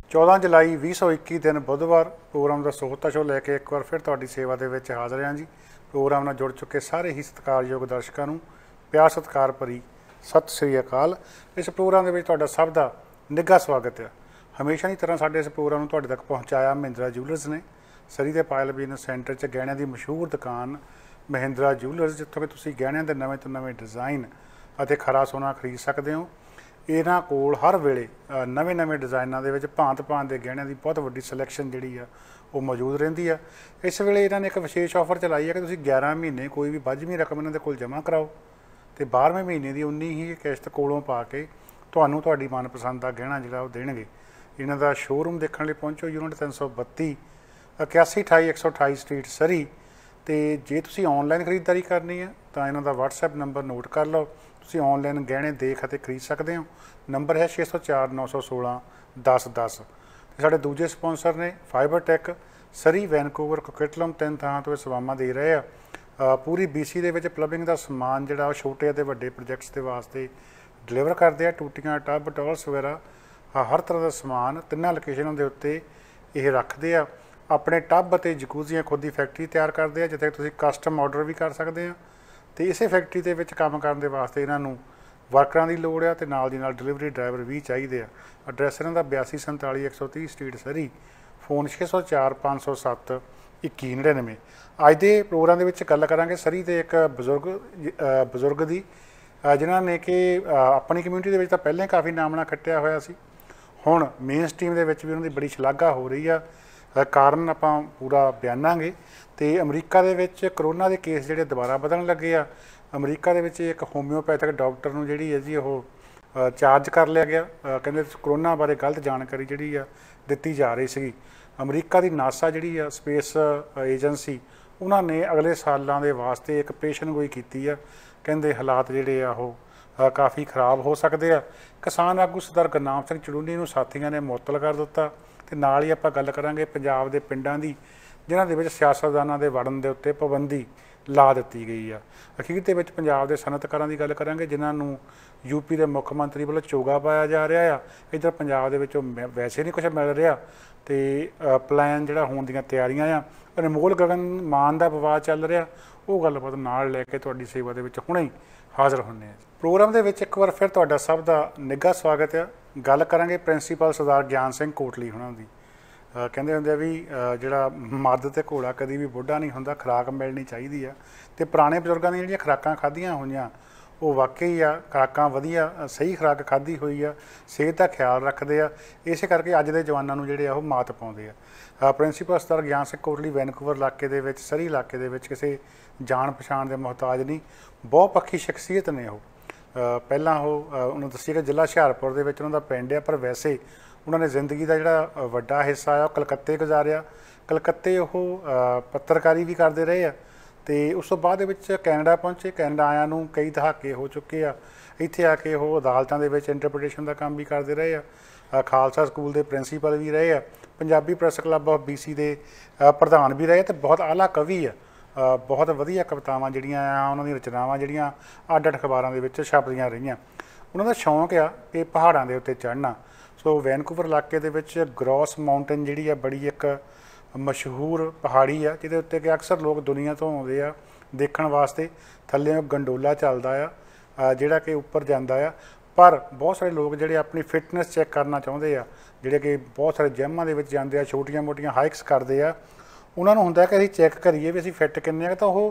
14 ਜੁਲਾਈ 2021 दिन बुधवार प्रोग्राम का सोहता शो लैके एक बार फिर तुहाडी सेवा दे विच हाज़र हाँ जी। प्रोग्राम नाल जुड़ चुके सारे ही सत्कारयोग दर्शकों नूं प्यार सत्कार भरी सत श्री अकाल। इस प्रोग्राम दे विच तुहाडा सब दा निघा स्वागत है। हमेशा की तरह साडे इस प्रोग्राम नूं तुहाडे तक पहुँचाया महिंद्रा ज्यूलर्स ने सरी दे पायल बिजनेस सेंटर च गहणियां दी मशहूर दुकान महिंद्रा ज्यूलर्स, जित्थों कि तुसीं गहणियां दे नवें तो नवें डिज़ाइन अते खरा सोना खरीद सकते हो। इन्हां कोल हर वेले नवे नवे डिज़ाइनां दे विच भांत भांत के गहणियां की बहुत वड्डी सिलैक्शन जिहड़ी आ वो मौजूद रहिंदी आ। इस वेले इन्हां ने एक विशेष ऑफर चलाई है कि तुसीं 11 महीने कोई भी वाजबी रकम इन्हां दे कोल जमा कराओ तो 12वें महीने की 19 ही किश्त कोलों पा के तुहानूं तुहाडी मनपसंद का गहना जिहड़ा वो देणगे। इन्हां दा शोरूम देखण लई पहुंचो यूनिट 332 8128 128 स्ट्रीट सरी। तो जे तुसीं ऑनलाइन खरीददारी करनी है तो इन्हां दा WhatsApp नंबर नोट कर लो। तुसीं ऑनलाइन गहने देख अते खरीद सकते हो। नंबर है 604 916 10 10। साढ़े दूजे स्पॉन्सर ने फाइबरटेक सरी वैनकूवर कोकिटलम 3 थां तो सेवावां दे रहे आ। पूरी BC दे विच प्लंबिंग का समान जिहड़ा छोटे ते वड्डे प्रोजैक्ट्स के वास्ते डिलीवर करते हैं। टूटियां टब टॉल्स वगैरह हर तरह का समान तिन्नां लोकेशनां दे उत्ते ये रखते हैं। अपने टब अते जकूजियां खुद की फैक्ट्री तैयार करते हैं जिथे तुसीं कस्टम ऑर्डर भी कर सकते हैं। तो इसे फैक्ट्री के विच काम करने के वास्ते इन्हों वर्करां की लोड़ आ ते नाल दी नाल डिलीवरी ड्राइवर भी चाहिए आ। एड्रैस इन्हां दा 82 47 130 स्ट्रीट सरी। फोन 604 507 2199। अज के प्रोग्राम के गल करांगे सरी के एक बजुर्ग की जिन्हां ने कि अपनी कम्यूनिटी के तो पहले काफ़ी नामना खट्टिया होया सी। हुण मेन स्ट्रीम के भी उन्होंने बड़ी शलाघा हो रही है। कारण आपां पूरा बयानांगे। तो अमरीका दे विच करोना के केस जिहड़े दोबारा बधण लगे आ। अमरीका दे विच एक होम्योपैथिक डॉक्टर नूं जिहड़ी है जी वो चार्ज कर लिया गया। कहंदे करोना बारे गलत जानकारी जिहड़ी आ दित्ती जा रही सी। अमरीका की नासा जिहड़ी आ स्पेस एजेंसी उन्होंने अगले सालों के वास्ते एक पेशन गोई कीती आ। कहंदे हालात जिहड़े आ वो काफ़ी खराब हो सकते हैं। किसान आगू सरदार गुरनाम सिंह चड़ूनी नूं साथियों ने मुअत्तल कर दिता। तो नाल ही आपां गल करांगे पंजाब के पिंडां दी जिन्हां दे विच सियासतदानां दे वड़न दे उत्ते पाबंदी ला दित्ती गई आ। अखीर दे विच पंजाब के सनअतकारां की गल करांगे जिन्हां नूं यूपी के मुख्य मंत्री वालों चोगा पाया जा रहा आ। इधर पंजाब दे विचों वैसे नहीं कुछ मिल रहा। तो प्लैन जिहड़ा होण दीयां तैयारियां आ। अनमोल गगन मान का विवाद चल रहा वो गलबात नाल लैके तुहाडी सेवा दे विच हुणे ही हाज़र होने। प्रोग्राम के विच एक बार फिर तुहाडा सब दा निघा स्वागत है। गल करांगे प्रिंसीपल सरदार ज्ञान सिंह कोटली हुणां दी। कहंदे हुंदे भी जिहड़ा मर्द ते घोड़ा कदी भी बुढ़ा नहीं हुंदा, खुराक मिलनी चाहिदी आ। ते पुराने बजुर्गों दी जिहड़ियां खुराकां खाधियां होईयां वो वाकई आ खुराकां वधिया सही खुराक खाधी हुई आ, सेहत का ख्याल रखते आ। इस करके अज दे जवानां नूं जिहड़े आ वो मात पाउंदे आ। प्रिंसीपल सरदार ज्ञान सिंह कोटली वैनकूवर इलाके दे विच सरी इलाके दे विच किसी जान पछाण के मुहताज नहीं, बहुत पक्षी शख्सियत ने वो। पहलां उन्होंने दस्सिया कि जिला हुशियारपुर दे विच उन्हां दा पिंड आ, पर वैसे उन्होंने जिंदगी का जिहड़ा वड्डा हिस्सा आ कलकत्ते गुजारिया। कलकत्ते वो पत्रकारी भी करते रहे आ। तो उस तो बाद कैनेडा पहुँचे। कैनेडा आया नूं कई दहाके हो चुके आ। इत्थे आके वो अदालतों के इंटरप्रिटेशन का काम भी करते रहे आ। खालसा स्कूल के प्रिंसीपल भी रहे आ। Punjabi press club of BC के प्रधान भी रहे। तो बहुत आला कवि आ। बहुत वधिया कवितावां जिहड़ियां आ उन्हां दी रचनावां जिहड़ियां अड्ड अड्ड अखबारां दे विच छपदियां रहियां। उन्हां दा शौक आ कि पहाड़ां दे उत्ते चढ़ना। सो वैनकूवर इलाके दे विच ग्रॉस माउंटेन जिहड़ी आ बड़ी एक मशहूर पहाड़ी आ जिहदे उत्ते कि अक्सर लोग दुनिया तो आउंदे आ देखण वास्ते। थल्ले गंडोला चलदा आ जिहड़ा कि उपर जांदा आ। पर बहुत सारे लोग जिहड़े अपनी फिटनेस चैक करना चाहुंदे आ, जिहड़े कि बहुत सारे जिमां दे विच जांदे आ, छोटियां मोटियां हाइक्स करदे आ। उन्होंने हुंदा कि असीं चैक करिए भी असीं फिट किन्ने आ। तो वो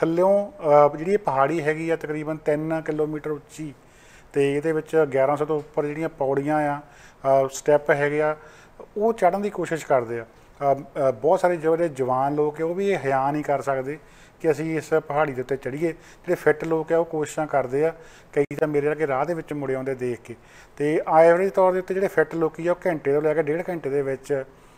थल्लों जिहड़ी पहाड़ी हैगी आ तकरीबन 3 किलोमीटर उच्ची। तो ये 1100 तो उपर जिहड़ियां पौड़ियां आ स्टैप हैगे आ वो चढ़न की कोशिश करते आ। बहुत सारे जो जवान लोग वो भी हया नहीं कर सकते कि असीं इस पहाड़ी के उत्ते चढ़ीए। जिहड़े फिट लोग आ वो कोशिशां करते आ। कई तो मेरे वर्गे राह दे विच मुड़े आउंदे देख के। तो एवरेज तौर के उत्ते जिहड़े फिट लोग आ घंटे तो लैके 1.5 घंटे दे विच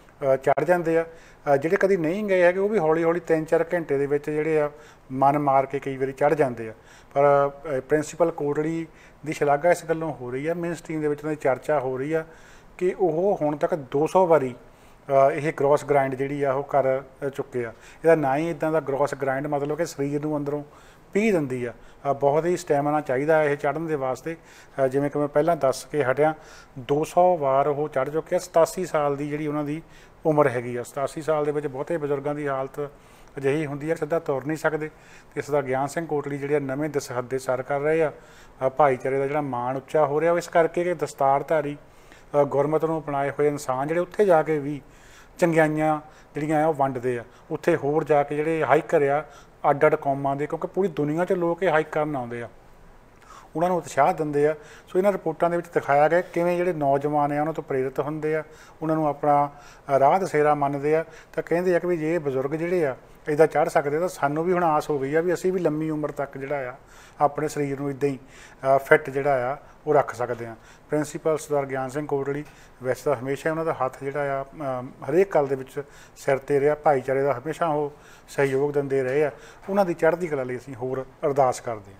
चढ़ जाते आ। जिहड़े कभी नहीं गए है वो भी हौली हौली 3-4 घंटे दे विच जिहड़े आ मन मार के कई बार चढ़ जाते आ। पर प्रिंसीपल कोटली की शलाघा इस गल्लों हो रही है, मेन स्ट्रीम के चर्चा हो रही है कि वो हुण तक 200 वारी यह ग्रॉस ग्राइंड जी कर चुके आ। इहदा ना ही इदां दा ग्रॉस ग्राइंड मतलब कि शरीर नूं अंदरों ਪੀ ਦਿੰਦੀ ਆ। ਬਹੁਤ ਹੀ ਸਟੈਮਿਨਾ ਚਾਹੀਦਾ ਇਹ ਚੜ੍ਹਨ ਦੇ ਵਾਸਤੇ। ਜਿਵੇਂ ਕਿ ਮੈਂ ਪਹਿਲਾਂ ਦੱਸ ਕੇ ਹਟਿਆ, 200 ਵਾਰ ਉਹ ਚੜ੍ਹ ਚੁੱਕੇ ਆ। 87 ਸਾਲ ਦੀ ਜਿਹੜੀ ਉਹਨਾਂ ਦੀ ਉਮਰ ਹੈਗੀ ਆ। 87 ਸਾਲ ਦੇ ਵਿੱਚ ਬਹੁਤੇ ਬਜ਼ੁਰਗਾਂ ਦੀ ਹਾਲਤ ਅਜਿਹੀ ਹੁੰਦੀ ਹੈ, ਸਿੱਧਾ ਤੁਰ ਨਹੀਂ ਸਕਦੇ। ਅਤੇ ਇਸ ਦਾ ਗਿਆਨ ਸਿੰਘ ਕੋਟਲੀ ਜਿਹੜੇ ਨਵੇਂ ਦਸਹੱਦੇ ਸਰ ਕਰ ਰਹੇ ਆ। ਭਾਈਚਾਰੇ ਦਾ ਜਿਹੜਾ ਮਾਣ ਉੱਚਾ ਹੋ ਰਿਹਾ, ਉਹ ਇਸ ਕਰਕੇ ਕਿ ਦਸਤਾਰਧਾਰੀ ਗੁਰਮਤ ਨੂੰ ਅਪਣਾਏ ਹੋਏ ਇਨਸਾਨ ਜਿਹੜੇ ਉੱਥੇ ਜਾ ਕੇ ਵੀ ਚੰਗਿਆਈਆਂ ਜਿਹੜੀਆਂ ਆ ਉਹ ਵੰਡਦੇ ਆ। ਉੱਥੇ ਹੋਰ ਜਾ ਕੇ ਜਿਹੜੇ ਹਾਈਕਰ ਆ ਅੱਡ ਅੱਡ ਕੌਮਾਂ ਦੇ, ਕਿਉਂਕਿ ਪੂਰੀ ਦੁਨੀਆ 'ਚ ਲੋਕ ਇਹ ਹਾਈਕ ਕਰਨ ਆਉਂਦੇ ਆ, ਉਹਨਾਂ ਨੂੰ ਉਤਸ਼ਾਹ ਦਿੰਦੇ ਆ। ਸੋ ਇਹਨਾਂ ਰਿਪੋਰਟਾਂ ਦੇ ਵਿੱਚ ਦਿਖਾਇਆ ਗਿਆ ਕਿਵੇਂ ਜਿਹੜੇ ਨੌਜਵਾਨ ਆ ਉਹਨਾਂ ਤੋਂ ਪ੍ਰੇਰਿਤ ਹੁੰਦੇ ਆ, ਉਹਨਾਂ ਨੂੰ ਆਪਣਾ ਰਾਹ ਦਸੇਰਾ ਮੰਨਦੇ ਆ। ਤਾਂ ਕਹਿੰਦੇ ਆ ਕਿ ਵੀ ਜੇ ਬਜ਼ੁਰਗ ਜਿਹੜੇ ਆ ਇੱਦਾਂ ਚੜ੍ਹ ਸਕਦੇ ਤਾਂ ਸਾਨੂੰ ਵੀ ਹੁਣ ਆਸ ਹੋ ਗਈ ਆ ਵੀ ਅਸੀਂ ਵੀ ਲੰਮੀ ਉਮਰ ਤੱਕ ਜਿਹੜਾ ਆ ਆਪਣੇ ਸਰੀਰ ਨੂੰ ਇੱਦਾਂ ਹੀ ਫਿੱਟ ਜਿਹੜਾ ਆ ਉਹ ਰੱਖ ਸਕਦੇ ਹਾਂ। ਪ੍ਰਿੰਸੀਪਲ ਸਰਦਾਰ ਗਿਆਨ ਸਿੰਘ ਕੋਟਲੀ ਵੈਸੇ ਤਾਂ ਹਮੇਸ਼ਾ ਉਹਨਾਂ ਦਾ ਹੱਥ ਜਿਹੜਾ ਆ ਹਰੇਕ ਗੱਲ ਦੇ ਵਿੱਚ ਸਿਰ 'ਤੇ ਰਿਹਾ। ਭਾਈਚਾਰੇ ਦਾ ਹਮੇਸ਼ਾ ਉਹ ਸਹਿਯੋਗ ਦਿੰਦੇ ਰਹੇ ਆ। ਉਹਨਾਂ ਦੀ ਚੜ੍ਹਦੀ ਕਲਾ ਲਈ ਅਸੀਂ ਹੋਰ ਅਰਦਾਸ ਕਰਦੇ ਹਾਂ।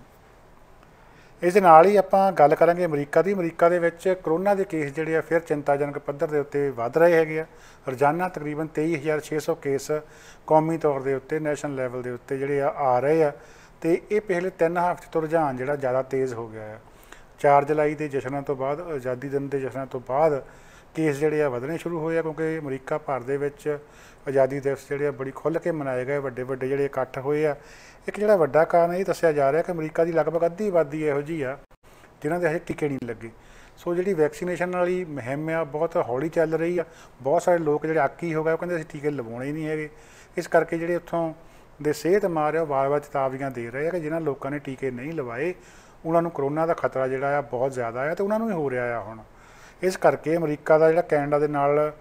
ਇਸ ਦੇ ਨਾਲ ਹੀ ਆਪਾਂ ਗੱਲ ਕਰਾਂਗੇ ਅਮਰੀਕਾ ਦੀ। ਅਮਰੀਕਾ ਦੇ ਵਿੱਚ ਕਰੋਨਾ ਦੇ ਕੇਸ ਜਿਹੜੇ ਆ ਫਿਰ ਚਿੰਤਾਜਨਕ ਪੱਧਰ ਦੇ ਉੱਤੇ ਵੱਧ ਰਹੇ ਹੈਗੇ ਆ। ਰੋਜ਼ਾਨਾ ਤਕਰੀਬਨ 23,600 ਕੇਸ ਕੌਮੀ ਤੌਰ ਦੇ ਉੱਤੇ, ਨੈਸ਼ਨਲ ਲੈਵਲ ਦੇ ਉੱਤੇ ਜਿਹੜੇ ਆ ਰਹੇ ਆ। ਅਤੇ ਇਹ ਪਿਛਲੇ 3 ਹਫ਼ਤੇ ਤੋਂ ਰੁਝਾਨ ਜਿਹੜਾ ਜ਼ਿਆਦਾ ਤੇਜ਼ ਹੋ ਗਿਆ ਆ। 4 ਜੁਲਾਈ ਦੇ ਜਸ਼ਨਾਂ ਤੋਂ ਬਾਅਦ, ਆਜ਼ਾਦੀ ਦਿਨ ਦੇ ਜਸ਼ਨਾਂ ਤੋਂ ਬਾਅਦ ਕੇਸ ਜਿਹੜੇ ਆ ਵਧਣੇ ਸ਼ੁਰੂ ਹੋਏ ਆ, ਕਿਉਂਕਿ ਅਮਰੀਕਾ ਭਰ ਦੇ ਵਿੱਚ ਆਜ਼ਾਦੀ ਦਿਵਸ ਜਿਹੜੇ ਆ ਬੜੀ ਖੁੱਲ੍ਹ ਕੇ ਮਨਾਏ ਗਏ। ਵੱਡੇ ਵੱਡੇ ਜਿਹੜੇ ਇਕੱਠ ਹੋਏ ਆ। ਇੱਕ ਜਿਹੜਾ ਵੱਡਾ ਕਾਰਨ ਇਹ ਦੱਸਿਆ ਜਾ ਰਿਹਾ ਕਿ ਅਮਰੀਕਾ ਦੀ ਲਗਭਗ ਅੱਧੀ ਆਬਾਦੀ ਇਹੋ ਜਿਹੀ ਆ ਜਿਨ੍ਹਾਂ ਦੇ ਹਜੇ ਟੀਕੇ ਨਹੀਂ ਲੱਗੇ। ਸੋ ਜਿਹੜੀ ਵੈਕਸੀਨੇਸ਼ਨ ਵਾਲੀ ਮੁਹਿੰਮ ਆ ਬਹੁਤ ਹੌਲੀ ਚੱਲ ਰਹੀ ਆ। ਬਹੁਤ ਸਾਰੇ ਲੋਕ ਜਿਹੜੇ ਆਕੀ ਹੋ ਗਏ, ਉਹ ਕਹਿੰਦੇ ਅਸੀਂ ਟੀਕੇ ਲਵਾਉਣੇ ਹੀ ਨਹੀਂ ਹੈਗੇ। ਇਸ ਕਰਕੇ ਜਿਹੜੇ ਉੱਥੋਂ ਦੇ ਸਿਹਤ ਮਾਹਰ ਆ ਉਹ ਵਾਰ-ਵਾਰ ਚੇਤਾਵਨੀਆਂ ਦੇ ਰਹੇ ਆ ਕਿ ਜਿਹਨਾਂ ਲੋਕਾਂ ਨੇ ਟੀਕੇ ਨਹੀਂ ਲਵਾਏ ਉਹਨਾਂ ਨੂੰ ਕਰੋਨਾ ਦਾ ਖਤਰਾ ਜਿਹੜਾ ਆ ਬਹੁਤ ਜ਼ਿਆਦਾ ਆ, ਅਤੇ ਉਹਨਾਂ ਨੂੰ ਹੀ ਹੋ ਰਿਹਾ ਆ ਹੁਣ। ਇਸ ਕਰਕੇ ਅਮਰੀਕਾ ਦਾ ਜਿਹੜਾ ਕੈਨੇਡਾ ਦੇ ਨਾਲ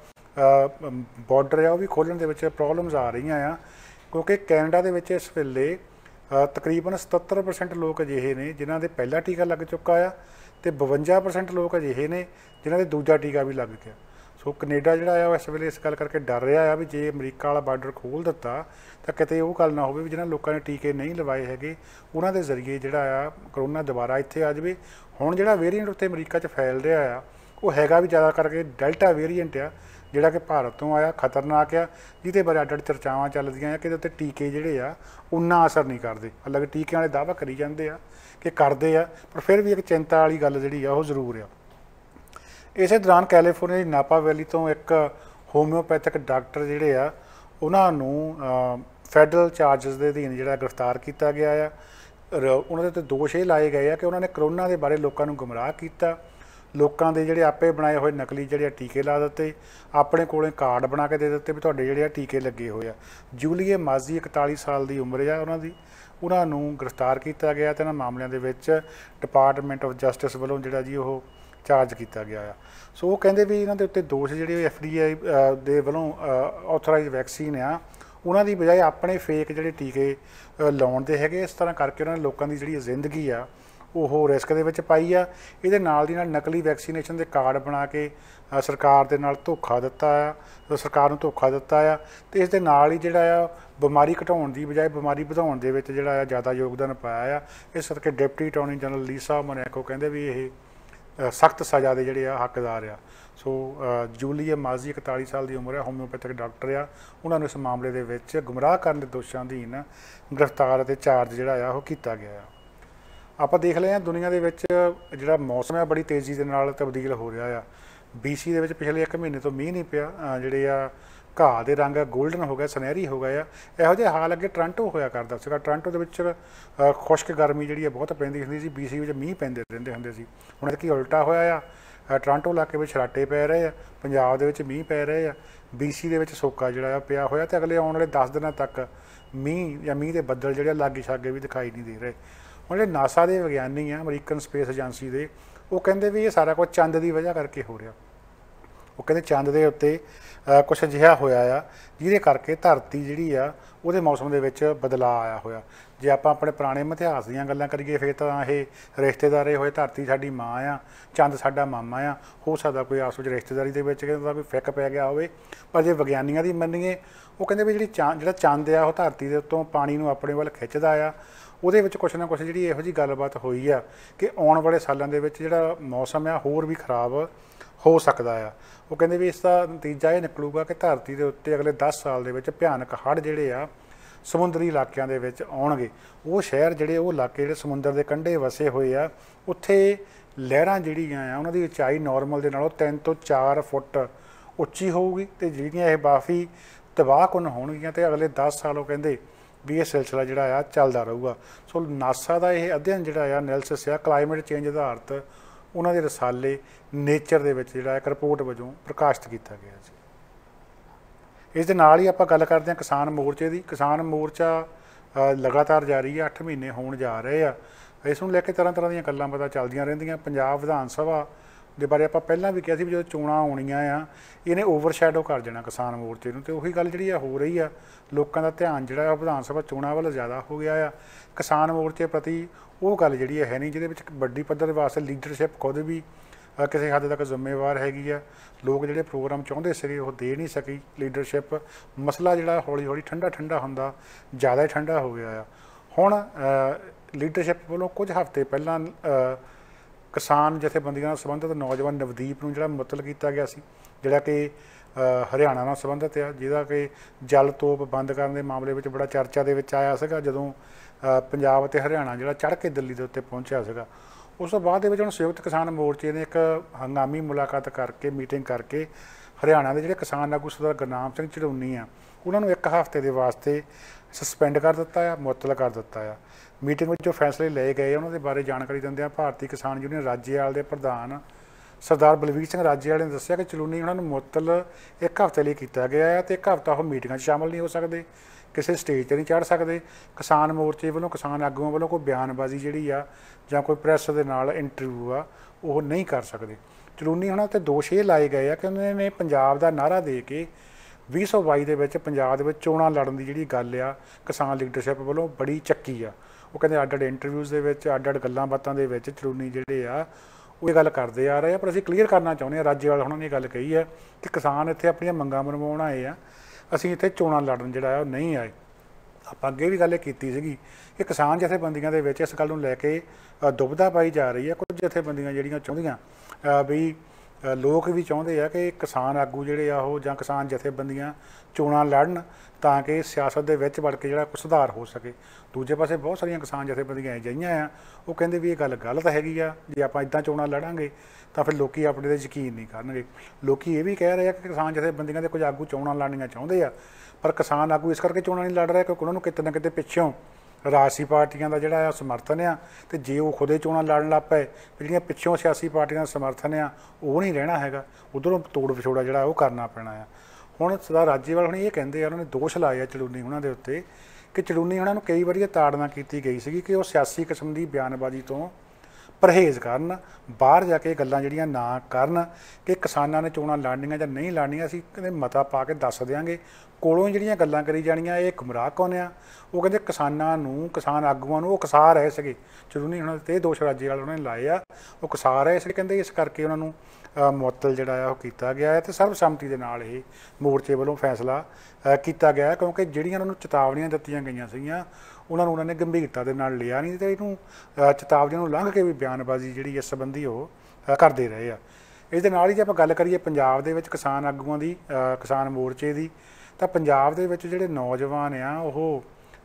ਬਾਰਡਰ ਆ ਉਹ ਵੀ ਖੋਲ੍ਹਣ ਦੇ ਵਿੱਚ ਪ੍ਰੋਬਲਮਸ ਆ ਰਹੀਆਂ ਆ, ਕਿਉਂਕਿ ਕੈਨੇਡਾ ਦੇ ਵਿੱਚ ਇਸ ਵੇਲੇ ਤਕਰੀਬਨ 77% ਲੋਕ ਅਜਿਹੇ ਨੇ ਜਿਨ੍ਹਾਂ ਦੇ ਪਹਿਲਾ ਟੀਕਾ ਲੱਗ ਚੁੱਕਾ ਆ, ਅਤੇ 52% ਲੋਕ ਅਜਿਹੇ ਨੇ ਜਿਨ੍ਹਾਂ ਦੇ ਦੂਜਾ ਟੀਕਾ ਵੀ ਲੱਗ ਗਿਆ। ਸੋ ਕੈਨੇਡਾ ਜਿਹੜਾ ਆ ਉਹ ਇਸ ਵੇਲੇ ਇਸ ਗੱਲ ਕਰਕੇ ਡਰ ਰਿਹਾ ਆ ਵੀ ਜੇ ਅਮਰੀਕਾ ਵਾਲਾ ਬਾਰਡਰ ਖੋਲ੍ਹ ਦਿੱਤਾ ਤਾਂ ਕਿਤੇ ਉਹ ਗੱਲ ਨਾ ਹੋਵੇ ਵੀ ਜਿਹਨਾਂ ਲੋਕਾਂ ਨੇ ਟੀਕੇ ਨਹੀਂ ਲਵਾਏ ਹੈਗੇ ਉਹਨਾਂ ਦੇ ਜ਼ਰੀਏ ਜਿਹੜਾ ਆ ਕਰੋਨਾ ਦੁਬਾਰਾ ਇੱਥੇ ਆ ਜਾਵੇ। ਹੁਣ ਜਿਹੜਾ ਵੇਰੀਐਂਟ ਉੱਥੇ ਅਮਰੀਕਾ 'ਚ ਫੈਲ ਰਿਹਾ ਆ ਉਹ ਹੈਗਾ ਵੀ ਜ਼ਿਆਦਾ ਕਰਕੇ ਡੈਲਟਾ ਵੇਰੀਐਂਟ ਆ, ਜਿਹੜਾ ਕਿ ਭਾਰਤ ਤੋਂ ਆਇਆ, ਖਤਰਨਾਕ ਆ, ਜਿਹਦੇ ਬਾਰੇ ਅੱਡ ਅੱਡ ਚਰਚਾਵਾਂ ਚੱਲਦੀਆਂ ਆ ਕਿ ਇਹਦੇ ਉੱਤੇ ਟੀਕੇ ਜਿਹੜੇ ਆ ਉਨਾ ਅਸਰ ਨਹੀਂ ਕਰਦੇ। ਹਾਲਾਂਕਿ ਟੀਕਿਆਂ ਵਾਲੇ ਦਾਅਵਾ ਕਰੀ ਜਾਂਦੇ ਆ ਕਿ ਕਰਦੇ ਆ, ਪਰ ਫਿਰ ਵੀ ਇੱਕ ਚਿੰਤਾ ਵਾਲੀ ਗੱਲ ਜਿਹੜੀ ਆ ਉਹ ਜ਼ਰੂਰ ਆ। ਇਸੇ ਦੌਰਾਨ ਕੈਲੀਫੋਰਨੀਆ ਦੀ ਨਾਪਾ ਵੈਲੀ ਤੋਂ ਇੱਕ ਹੋਮਿਓਪੈਥਿਕ ਡਾਕਟਰ ਜਿਹੜੇ ਆ ਉਹਨਾਂ ਨੂੰ ਫੈਡਰਲ ਚਾਰਜਸ ਦੇ ਅਧੀਨ ਜਿਹੜਾ ਗ੍ਰਿਫਤਾਰ ਕੀਤਾ ਗਿਆ ਆ। ਉਹਨਾਂ ਦੇ ਉੱਤੇ ਦੋਸ਼ ਇਹ ਲਾਏ ਗਏ ਆ ਕਿ ਉਹਨਾਂ ਨੇ ਕਰੋਨਾ ਦੇ ਬਾਰੇ ਲੋਕਾਂ ਨੂੰ ਗੁੰਮਰਾਹ ਕੀਤਾ। ਲੋਕਾਂ ਦੇ ਜਿਹੜੇ ਆਪੇ ਬਣਾਏ ਹੋਏ ਨਕਲੀ ਜਿਹੜੇ ਟੀਕੇ ਲਾ ਦਿੱਤੇ, ਆਪਣੇ ਕੋਲੇ ਕਾਰਡ ਬਣਾ ਕੇ ਦੇ ਦਿੱਤੇ ਵੀ ਤੁਹਾਡੇ ਜਿਹੜੇ ਆ ਟੀਕੇ ਲੱਗੇ ਹੋਏ ਆ। ਜੂਲੀਏ ਮਾਜ਼ੀ 41 ਸਾਲ ਦੀ ਉਮਰ ਆ ਉਹਨਾਂ ਦੀ। ਉਹਨਾਂ ਨੂੰ ਗ੍ਰਿਫਤਾਰ ਕੀਤਾ ਗਿਆ ਅਤੇ ਇਹਨਾਂ ਮਾਮਲਿਆਂ ਦੇ ਵਿੱਚ ਡਿਪਾਰਟਮੈਂਟ ਆਫ ਜਸਟਿਸ ਵੱਲੋਂ ਜਿਹੜਾ ਜੀ ਉਹ ਚਾਰਜ ਕੀਤਾ ਗਿਆ ਆ। ਸੋ ਉਹ ਕਹਿੰਦੇ ਵੀ ਇਹਨਾਂ ਦੇ ਉੱਤੇ ਦੋਸ਼ ਜਿਹੜੇ FDA ਦੇ ਵੱਲੋਂ ਆਥੋਰਾਈਜ਼ ਵੈਕਸੀਨ ਆ ਉਹਨਾਂ ਦੀ ਬਜਾਏ ਆਪਣੇ ਫੇਕ ਜਿਹੜੇ ਟੀਕੇ ਲਾਉਣ ਦੇ ਹੈਗੇ। ਇਸ ਤਰ੍ਹਾਂ ਕਰਕੇ ਉਹਨਾਂ ਨੇ ਲੋਕਾਂ ਦੀ ਜਿਹੜੀ ਜ਼ਿੰਦਗੀ ਆ ਉਹ ਰਿਸਕ ਦੇ ਵਿੱਚ ਪਾਈ ਆ। ਇਹਦੇ ਨਾਲ ਦੀ ਨਾਲ ਨਕਲੀ ਵੈਕਸੀਨੇਸ਼ਨ ਦੇ ਕਾਰਡ ਬਣਾ ਕੇ ਸਰਕਾਰ ਦੇ ਨਾਲ ਧੋਖਾ ਦਿੱਤਾ ਆ, ਸਰਕਾਰ ਨੂੰ ਧੋਖਾ ਦਿੱਤਾ ਆ। ਅਤੇ ਇਸ ਦੇ ਨਾਲ ਹੀ ਜਿਹੜਾ ਆ ਬਿਮਾਰੀ ਘਟਾਉਣ ਦੀ ਬਜਾਏ ਬਿਮਾਰੀ ਵਧਾਉਣ ਦੇ ਵਿੱਚ ਜਿਹੜਾ ਆ ਜ਼ਿਆਦਾ ਯੋਗਦਾਨ ਪਾਇਆ ਆ। ਇਸ ਕਰਕੇ deputy attorney general Lisa Monaco ਕਹਿੰਦੇ ਵੀ ਇਹ ਸਖਤ ਸਜ਼ਾ ਦੇ ਜਿਹੜੇ ਆ ਹੱਕਦਾਰ ਆ। ਸੋ ਜੂਲੀਏ ਮਾਜ਼ੀ 41 ਸਾਲ ਦੀ ਉਮਰ ਆ, ਹੋਮਿਓਪੈਥਿਕ ਡਾਕਟਰ ਆ। ਉਹਨਾਂ ਨੂੰ ਇਸ ਮਾਮਲੇ ਦੇ ਵਿੱਚ ਗੁੰਮਰਾਹ ਕਰਨ ਦੇ ਦੋਸ਼ਾਂ ਅਧੀਨ ਗ੍ਰਿਫਤਾਰ ਅਤੇ ਚਾਰਜ ਜਿਹੜਾ ਆ ਉਹ ਕੀਤਾ ਗਿਆ ਆ। ਆਪਾਂ ਦੇਖ ਲਏ ਹਾਂ ਦੁਨੀਆ ਦੇ ਵਿੱਚ ਜਿਹੜਾ ਮੌਸਮ ਹੈ ਬੜੀ ਤੇਜ਼ੀ ਦੇ ਨਾਲ ਤਬਦੀਲ ਹੋ ਰਿਹਾ ਆ। BC ਦੇ ਵਿੱਚ ਪਿਛਲੇ 1 ਮਹੀਨੇ ਤੋਂ ਮੀਂਹ ਨਹੀਂ ਪਿਆ। ਜਿਹੜੇ ਆ ਘਾਹ ਦੇ ਰੰਗ ਗੋਲਡਨ ਹੋ ਗਿਆ, ਸੁਨਹਿਰੀ ਹੋ ਗਏ ਆ। ਇਹੋ ਜਿਹੇ ਹਾਲ ਅੱਗੇ ਟੋਰਾਂਟੋ ਹੋਇਆ ਕਰਦਾ ਸੀਗਾ। ਟੋਰਾਂਟੋ ਦੇ ਵਿੱਚ ਖੁਸ਼ਕ ਗਰਮੀ ਜਿਹੜੀ ਆ ਬਹੁਤ ਪੈਂਦੀ ਹੁੰਦੀ ਸੀ। BC ਵਿੱਚ ਮੀਂਹ ਪੈਂਦੇ ਰਹਿੰਦੇ ਹੁੰਦੇ ਸੀ। ਹੁਣ ਕੀ ਉਲਟਾ ਹੋਇਆ ਆ। ਟੋਰਾਂਟੋ ਇਲਾਕੇ ਵਿੱਚ ਛਰਾਟੇ ਪੈ ਰਹੇ ਆ, ਪੰਜਾਬ ਦੇ ਵਿੱਚ ਮੀਂਹ ਪੈ ਰਹੇ ਆ, BC ਦੇ ਵਿੱਚ ਸੋਕਾ ਜਿਹੜਾ ਆ ਪਿਆ ਹੋਇਆ। ਅਤੇ ਅਗਲੇ ਆਉਣ ਵਾਲੇ 10 ਦਿਨਾਂ ਤੱਕ ਮੀਂਹ ਜਾਂ ਮੀਂਹ ਦੇ ਬੱਦਲ ਜਿਹੜੇ ਲਾਗੇ ਛਾਗੇ ਵੀ ਦਿਖਾਈ ਨਹੀਂ ਦੇ ਰਹੇ। ਹੁਣ ਜਿਹੜੇ ਨਾਸਾ ਦੇ ਵਿਗਿਆਨੀ ਆ, ਅਮਰੀਕਨ ਸਪੇਸ ਏਜੰਸੀ ਦੇ, ਉਹ ਕਹਿੰਦੇ ਵੀ ਇਹ ਸਾਰਾ ਕੁਝ ਚੰਦ ਦੀ ਵਜ੍ਹਾ ਕਰਕੇ ਹੋ ਰਿਹਾ। ਉਹ ਕਹਿੰਦੇ ਚੰਦ ਦੇ ਉੱਤੇ ਕੁਛ ਅਜਿਹਾ ਹੋਇਆ ਆ ਜਿਹਦੇ ਕਰਕੇ ਧਰਤੀ ਜਿਹੜੀ ਆ ਉਹਦੇ ਮੌਸਮ ਦੇ ਵਿੱਚ ਬਦਲਾਅ ਆਇਆ ਹੋਇਆ। ਜੇ ਆਪਾਂ ਆਪਣੇ ਪੁਰਾਣੇ ਇਤਿਹਾਸ ਦੀਆਂ ਗੱਲਾਂ ਕਰੀਏ ਫਿਰ ਤਾਂ ਇਹ ਰਿਸ਼ਤੇਦਾਰੇ ਹੋਏ, ਧਰਤੀ ਸਾਡੀ ਮਾਂ ਆ, ਚੰਦ ਸਾਡਾ ਮਾਮਾ ਆ। ਹੋ ਸਕਦਾ ਕੋਈ ਆਪਸ ਵਿੱਚ ਰਿਸ਼ਤੇਦਾਰੀ ਦੇ ਵਿੱਚ ਕਹਿੰਦਾ ਕੋਈ ਫਿੱਕ ਪੈ ਗਿਆ ਹੋਵੇ। ਪਰ ਜੇ ਵਿਗਿਆਨੀਆਂ ਦੀ ਮੰਨੀਏ, ਉਹ ਕਹਿੰਦੇ ਵੀ ਜਿਹੜਾ ਚੰਦ ਆ ਉਹ ਧਰਤੀ ਦੇ ਉੱਤੋਂ ਪਾਣੀ ਨੂੰ ਆਪਣੇ ਵੱਲ ਖਿੱਚਦਾ ਆ। ਉਹਦੇ ਵਿੱਚ ਕੁਛ ਨਾ ਕੁਛ ਜਿਹੜੀ ਇਹੋ ਜਿਹੀ ਗੱਲਬਾਤ ਹੋਈ ਆ ਕਿ ਆਉਣ ਵਾਲੇ ਸਾਲਾਂ ਦੇ ਵਿੱਚ ਜਿਹੜਾ ਮੌਸਮ ਆ ਹੋਰ ਵੀ ਖਰਾਬ ਹੋ ਸਕਦਾ ਆ। ਉਹ ਕਹਿੰਦੇ ਵੀ ਇਸ ਦਾ ਨਤੀਜਾ ਇਹ ਨਿਕਲੂਗਾ ਕਿ ਧਰਤੀ ਦੇ ਉੱਤੇ ਅਗਲੇ 10 ਸਾਲ ਦੇ ਵਿੱਚ ਭਿਆਨਕ ਹੜ੍ਹ ਜਿਹੜੇ ਆ ਸਮੁੰਦਰੀ ਇਲਾਕਿਆਂ ਦੇ ਵਿੱਚ ਆਉਣਗੇ। ਉਹ ਸ਼ਹਿਰ ਜਿਹੜੇ ਉਹ ਇਲਾਕੇ ਜਿਹੜੇ ਸਮੁੰਦਰ ਦੇ ਕੰਢੇ ਵਸੇ ਹੋਏ ਆ, ਉੱਥੇ ਲਹਿਰਾਂ ਜਿਹੜੀਆਂ ਆ ਉਹਨਾਂ ਦੀ ਉਚਾਈ ਨਾਰਮਲ ਦੇ ਨਾਲੋਂ 3 ਤੋਂ 4 ਫੁੱਟ ਉੱਚੀ ਹੋਊਗੀ ਅਤੇ ਜਿਹੜੀਆਂ ਇਹ ਕਾਫੀ ਤਬਾਹਕੁਨ ਹੋਣਗੀਆਂ ਅਤੇ ਅਗਲੇ 10 ਸਾਲ ਉਹ ਕਹਿੰਦੇ ਵੀ ਇਹ ਸਿਲਸਿਲਾ ਜਿਹੜਾ ਆ ਚੱਲਦਾ ਰਹੂਗਾ। ਸੋ ਨਾਸਾ ਦਾ ਇਹ ਅਧਿਐਨ ਜਿਹੜਾ ਆ ਐਨਾਲਿਸਿਸ ਆ ਕਲਾਈਮੇਟ ਚੇਂਜ ਆਧਾਰਿਤ ਉਹਨਾਂ ਦੇ ਰਸਾਲੇ ਨੇਚਰ ਦੇ ਵਿੱਚ ਜਿਹੜਾ ਇੱਕ ਰਿਪੋਰਟ ਵਜੋਂ ਪ੍ਰਕਾਸ਼ਿਤ ਕੀਤਾ ਗਿਆ ਸੀ। ਇਸ ਦੇ ਨਾਲ ਹੀ ਆਪਾਂ ਗੱਲ ਕਰਦੇ ਹਾਂ ਕਿਸਾਨ ਮੋਰਚੇ ਦੀ। ਕਿਸਾਨ ਮੋਰਚਾ ਲਗਾਤਾਰ ਜਾਰੀ ਆ, 8 ਮਹੀਨੇ ਹੋਣ ਜਾ ਰਹੇ ਆ। ਇਸ ਨੂੰ ਲੈ ਕੇ ਤਰ੍ਹਾਂ ਤਰ੍ਹਾਂ ਦੀਆਂ ਗੱਲਾਂ ਪਤਾ ਚੱਲਦੀਆਂ ਰਹਿੰਦੀਆਂ। ਪੰਜਾਬ ਵਿਧਾਨ ਸਭਾ ਦੇ ਬਾਰੇ ਆਪਾਂ ਪਹਿਲਾਂ ਵੀ ਕਿਹਾ ਸੀ ਵੀ ਜਦੋਂ ਚੋਣਾਂ ਆਉਣੀਆਂ ਆ ਇਹਨੇ ਓਵਰਸ਼ੈਡੋ ਕਰ ਜਾਣਾ ਕਿਸਾਨ ਮੋਰਚੇ ਨੂੰ, ਅਤੇ ਉਹੀ ਗੱਲ ਜਿਹੜੀ ਆ ਹੋ ਰਹੀ ਆ। ਲੋਕਾਂ ਦਾ ਧਿਆਨ ਜਿਹੜਾ ਵਿਧਾਨ ਸਭਾ ਚੋਣਾਂ ਵੱਲ ਜ਼ਿਆਦਾ ਹੋ ਗਿਆ ਆ। ਕਿਸਾਨ ਮੋਰਚੇ ਪ੍ਰਤੀ ਉਹ ਗੱਲ ਜਿਹੜੀ ਹੈ ਨਹੀਂ ਜਿਹਦੇ ਵਿੱਚ ਵੱਡੀ ਪੱਧਰ ਵਾਸਤੇ ਲੀਡਰਸ਼ਿਪ ਖੁਦ ਵੀ ਕਿਸੇ ਹੱਦ ਤੱਕ ਜ਼ਿੰਮੇਵਾਰ ਹੈਗੀ ਆ। ਲੋਕ ਜਿਹੜੇ ਪ੍ਰੋਗਰਾਮ ਚਾਹੁੰਦੇ ਸੀਗੇ ਉਹ ਦੇ ਨਹੀਂ ਸਕੀ ਲੀਡਰਸ਼ਿਪ। ਮਸਲਾ ਜਿਹੜਾ ਹੌਲੀ ਹੌਲੀ ਠੰਡਾ ਹੁੰਦਾ ਜ਼ਿਆਦਾ ਹੀ ਠੰਡਾ ਹੋ ਗਿਆ ਆ। ਹੁਣ ਲੀਡਰਸ਼ਿਪ ਵੱਲੋਂ ਕੁਝ ਹਫ਼ਤੇ ਪਹਿਲਾਂ ਕਿਸਾਨ ਜਥੇਬੰਦੀਆਂ ਨਾਲ ਸੰਬੰਧਿਤ ਨੌਜਵਾਨ ਨਵਦੀਪ ਨੂੰ ਜਿਹੜਾ ਮੁਅੱਤਲ ਕੀਤਾ ਗਿਆ ਸੀ, ਜਿਹੜਾ ਕਿ ਹਰਿਆਣਾ ਨਾਲ ਸੰਬੰਧਿਤ ਆ, ਜਿਹਦਾ ਕਿ ਜਲ ਤੋਪ ਬੰਦ ਕਰਨ ਦੇ ਮਾਮਲੇ ਵਿੱਚ ਬੜਾ ਚਰਚਾ ਦੇ ਵਿੱਚ ਆਇਆ ਸੀਗਾ ਜਦੋਂ ਪੰਜਾਬ ਅਤੇ ਹਰਿਆਣਾ ਜਿਹੜਾ ਚੜ੍ਹ ਕੇ ਦਿੱਲੀ ਦੇ ਉੱਤੇ ਪਹੁੰਚਿਆ ਸੀਗਾ। ਉਸ ਤੋਂ ਬਾਅਦ ਦੇ ਵਿੱਚ ਹੁਣ ਸੰਯੁਕਤ ਕਿਸਾਨ ਮੋਰਚੇ ਨੇ ਇੱਕ ਹੰਗਾਮੀ ਮੁਲਾਕਾਤ ਕਰਕੇ ਮੀਟਿੰਗ ਕਰਕੇ ਹਰਿਆਣਾ ਦੇ ਜਿਹੜੇ ਕਿਸਾਨ ਆਗੂ ਸਰਦਾਰ ਗੁਰਨਾਮ ਸਿੰਘ ਝੜੂਨੀ ਆ ਉਹਨਾਂ ਨੂੰ 1 ਹਫ਼ਤੇ ਦੇ ਵਾਸਤੇ ਸਸਪੈਂਡ ਕਰ ਦਿੱਤਾ ਆ, ਮੁਅੱਤਲ ਕਰ ਦਿੱਤਾ ਆ। ਮੀਟਿੰਗ ਵਿੱਚ ਜੋ ਫੈਸਲੇ ਲਏ ਗਏ ਉਹਨਾਂ ਦੇ ਬਾਰੇ ਜਾਣਕਾਰੀ ਦਿੰਦਿਆਂ ਭਾਰਤੀ ਕਿਸਾਨ ਯੂਨੀਅਨ ਰਾਜੇਵਾਲ ਦੇ ਪ੍ਰਧਾਨ ਸਰਦਾਰ ਬਲਵੀਰ ਸਿੰਘ ਰਾਜੇਵਾਲ ਨੇ ਦੱਸਿਆ ਕਿ ਝੜੂਨੀ ਉਹਨਾਂ ਨੂੰ ਮੁਅੱਤਲ 1 ਹਫ਼ਤੇ ਲਈ ਕੀਤਾ ਗਿਆ ਹੈ ਅਤੇ 1 ਹਫ਼ਤਾ ਉਹ ਮੀਟਿੰਗਾਂ 'ਚ ਸ਼ਾਮਲ ਨਹੀਂ ਹੋ ਸਕਦੇ, ਕਿਸੇ ਸਟੇਜ 'ਤੇ ਨਹੀਂ ਚੜ੍ਹ ਸਕਦੇ। ਕਿਸਾਨ ਮੋਰਚੇ ਵੱਲੋਂ ਕਿਸਾਨ ਆਗੂਆਂ ਵੱਲੋਂ ਕੋਈ ਬਿਆਨਬਾਜ਼ੀ ਜਿਹੜੀ ਆ ਜਾਂ ਕੋਈ ਪ੍ਰੈਸ ਦੇ ਨਾਲ ਇੰਟਰਵਿਊ ਆ ਉਹ ਨਹੀਂ ਕਰ ਸਕਦੇ। ਝੜੂਨੀ ਉਹਨਾਂ 'ਤੇ ਦੋਸ਼ ਇਹ ਲਾਏ ਗਏ ਆ ਕਿ ਉਹਨਾਂ ਨੇ ਪੰਜਾਬ ਦਾ ਨਾਅਰਾ ਦੇ ਕੇ 2022 ਦੇ ਵਿੱਚ ਪੰਜਾਬ ਦੇ ਵਿੱਚ ਚੋਣਾਂ ਲੜਨ ਦੀ ਜਿਹੜੀ ਗੱਲ ਆ ਕਿਸਾਨ ਲੀਡਰਸ਼ਿਪ ਵੱਲੋਂ ਬੜੀ ਚੱਕੀ ਆ। ਉਹ ਕਹਿੰਦੇ ਅੱਡ ਇੰਟਰਵਿਊਜ਼ ਦੇ ਵਿੱਚ ਅੱਡ ਗੱਲਾਂ ਬਾਤਾਂ ਦੇ ਵਿੱਚ ਝੜੂਨੀ ਜਿਹੜੇ ਆ ਉਹ ਇਹ ਗੱਲ ਕਰਦੇ ਆ ਰਹੇ ਆ। ਪਰ ਅਸੀਂ ਕਲੀਅਰ ਕਰਨਾ ਚਾਹੁੰਦੇ ਹਾਂ, ਰਾਜੇਵਾਲ ਉਹਨਾਂ ਨੇ ਇਹ ਗੱਲ ਕਹੀ ਹੈ ਕਿ ਕਿਸਾਨ ਇੱਥੇ ਆਪਣੀਆਂ ਮੰਗਾਂ ਮਨਵਾਉਣ ਆਏ ਆ, ਅਸੀਂ ਇੱਥੇ ਚੋਣਾਂ ਲੜਨ ਜਿਹੜਾ ਆ ਉਹ ਨਹੀਂ ਆਏ। ਆਪਾਂ ਅੱਗੇ ਵੀ ਗੱਲ ਇਹ ਕੀਤੀ ਸੀਗੀ ਕਿ ਕਿਸਾਨ ਜਥੇਬੰਦੀਆਂ ਦੇ ਵਿੱਚ ਇਸ ਗੱਲ ਨੂੰ ਲੈ ਕੇ ਦੁਬਿਧਾ ਪਾਈ ਜਾ ਰਹੀ ਹੈ। ਕੁਝ ਜਥੇਬੰਦੀਆਂ ਜਿਹੜੀਆਂ ਚਾਹੁੰਦੀਆਂ ਵੀ ਲੋਕ ਵੀ ਚਾਹੁੰਦੇ ਆ ਕਿ ਕਿਸਾਨ ਆਗੂ ਜਿਹੜੇ ਆ ਉਹ ਜਾਂ ਕਿਸਾਨ ਜਥੇਬੰਦੀਆਂ ਚੋਣਾਂ ਲੜਨ ਤਾਂ ਕਿ ਸਿਆਸਤ ਦੇ ਵਿੱਚ ਵੜ ਕੇ ਜਿਹੜਾ ਕੁਛ ਸੁਧਾਰ ਹੋ ਸਕੇ। ਦੂਜੇ ਪਾਸੇ ਬਹੁਤ ਸਾਰੀਆਂ ਕਿਸਾਨ ਜਥੇਬੰਦੀਆਂ ਅਜਿਹੀਆਂ ਆ ਉਹ ਕਹਿੰਦੇ ਵੀ ਇਹ ਗੱਲ ਗਲਤ ਹੈਗੀ ਆ, ਜੇ ਆਪਾਂ ਇੱਦਾਂ ਚੋਣਾਂ ਲੜਾਂਗੇ ਤਾਂ ਫਿਰ ਲੋਕੀ ਆਪਣੇ 'ਤੇ ਯਕੀਨ ਨਹੀਂ ਕਰਨਗੇ। ਲੋਕੀ ਇਹ ਵੀ ਕਹਿ ਰਹੇ ਆ ਕਿ ਕਿਸਾਨ ਜਥੇਬੰਦੀਆਂ ਦੇ ਕੁਝ ਆਗੂ ਚੋਣਾਂ ਲੜਨੀਆਂ ਚਾਹੁੰਦੇ ਆ, ਪਰ ਕਿਸਾਨ ਆਗੂ ਇਸ ਕਰਕੇ ਚੋਣਾਂ ਨਹੀਂ ਲੜ ਰਹੇ ਕਿਉਂਕਿ ਉਹਨਾਂ ਨੂੰ ਕਿਤੇ ਨਾ ਕਿਤੇ ਪਿੱਛੋਂ ਰਾਜਸੀ ਪਾਰਟੀਆਂ ਦਾ ਜਿਹੜਾ ਆ ਸਮਰਥਨ ਆ, ਅਤੇ ਜੇ ਉਹ ਖੁਦੇ ਚੋਣਾਂ ਲੜਨ ਲੱਗ ਪਏ ਜਿਹੜੀਆਂ ਪਿੱਛੋਂ ਸਿਆਸੀ ਪਾਰਟੀਆਂ ਦਾ ਸਮਰਥਨ ਆ ਉਹ ਨਹੀਂ ਰਹਿਣਾ ਹੈਗਾ, ਉੱਧਰੋਂ ਤੋੜ ਵਿਛੋੜਾ ਜਿਹੜਾ ਉਹ ਕਰਨਾ ਪੈਣਾ ਆ। ਹੁਣ ਸਰਦਾਰ ਰਾਜੇਵਾਲ ਹੁਣ ਇਹ ਕਹਿੰਦੇ ਆ, ਉਹਨਾਂ ਨੇ ਦੋਸ਼ ਲਾਏ ਆ ਝੜੂਨੀ ਉਹਨਾਂ ਦੇ ਉੱਤੇ ਕਿ ਝੜੂਨੀ ਉਹਨਾਂ ਨੂੰ ਕਈ ਵਾਰੀ ਤਾੜਨਾ ਕੀਤੀ ਗਈ ਸੀਗੀ ਕਿ ਉਹ ਸਿਆਸੀ ਕਿਸਮ ਦੀ ਬਿਆਨਬਾਜ਼ੀ ਤੋਂ ਪਰਹੇਜ਼ ਕਰਨ, ਬਾਹਰ ਜਾ ਕੇ ਗੱਲਾਂ ਜਿਹੜੀਆਂ ਨਾ ਕਰਨ ਕਿ ਕਿਸਾਨਾਂ ਨੇ ਚੋਣਾਂ ਲੜਨੀਆਂ ਜਾਂ ਨਹੀਂ ਲੜਨੀਆਂ, ਅਸੀਂ ਕਹਿੰਦੇ ਮਤਾ ਪਾ ਕੇ ਦੱਸ ਦਿਆਂਗੇ। ਕੋਲੋਂ ਜਿਹੜੀਆਂ ਗੱਲਾਂ ਕਰੀ ਜਾਣੀਆਂ ਇਹ ਗੁੰਮਰਾਹ ਕੌਣ ਆ। ਉਹ ਕਹਿੰਦੇ ਕਿਸਾਨਾਂ ਨੂੰ, ਕਿਸਾਨ ਆਗੂਆਂ ਨੂੰ ਉਹ ਉਕਸਾ ਰਹੇ ਸੀਗੇ। ਝੜੂਨੀ ਉਹਨਾਂ 'ਤੇ ਦੋਸ਼ ਰਾਜੇਵਾਲ ਉਹਨਾਂ ਨੇ ਲਾਏ ਆ, ਉਹ ਉਕਸਾ ਰਹੇ ਸੀ। ਕਹਿੰਦੇ ਇਸ ਕਰਕੇ ਉਹਨਾਂ ਨੂੰ ਮੁਅੱਤਲ ਜਿਹੜਾ ਆ ਉਹ ਕੀਤਾ ਗਿਆ ਹੈ ਅਤੇ ਸਰਬਸੰਮਤੀ ਦੇ ਨਾਲ ਇਹ ਮੋਰਚੇ ਵੱਲੋਂ ਫੈਸਲਾ ਕੀਤਾ ਗਿਆ ਕਿਉਂਕਿ ਜਿਹੜੀਆਂ ਉਹਨਾਂ ਨੂੰ ਚੇਤਾਵਨੀਆਂ ਦਿੱਤੀਆਂ ਗਈਆਂ ਸੀਗੀਆਂ ਉਹਨਾਂ ਨੇ ਗੰਭੀਰਤਾ ਦੇ ਨਾਲ ਲਿਆ ਨਹੀਂ ਅਤੇ ਇਹਨੂੰ ਚੇਤਾਵਨੀਆਂ ਨੂੰ ਲੰਘ ਕੇ ਵੀ ਬਿਆਨਬਾਜ਼ੀ ਜਿਹੜੀ ਇਸ ਸੰਬੰਧੀ ਉਹ ਕਰਦੇ ਰਹੇ ਆ। ਇਸ ਦੇ ਨਾਲ ਹੀ ਜੇ ਆਪਾਂ ਗੱਲ ਕਰੀਏ ਪੰਜਾਬ ਦੇ ਵਿੱਚ ਕਿਸਾਨ ਆਗੂਆਂ ਦੀ, ਕਿਸਾਨ ਮੋਰਚੇ ਦੀ, ਤਾਂ ਪੰਜਾਬ ਦੇ ਵਿੱਚ ਜਿਹੜੇ ਨੌਜਵਾਨ ਆ ਉਹ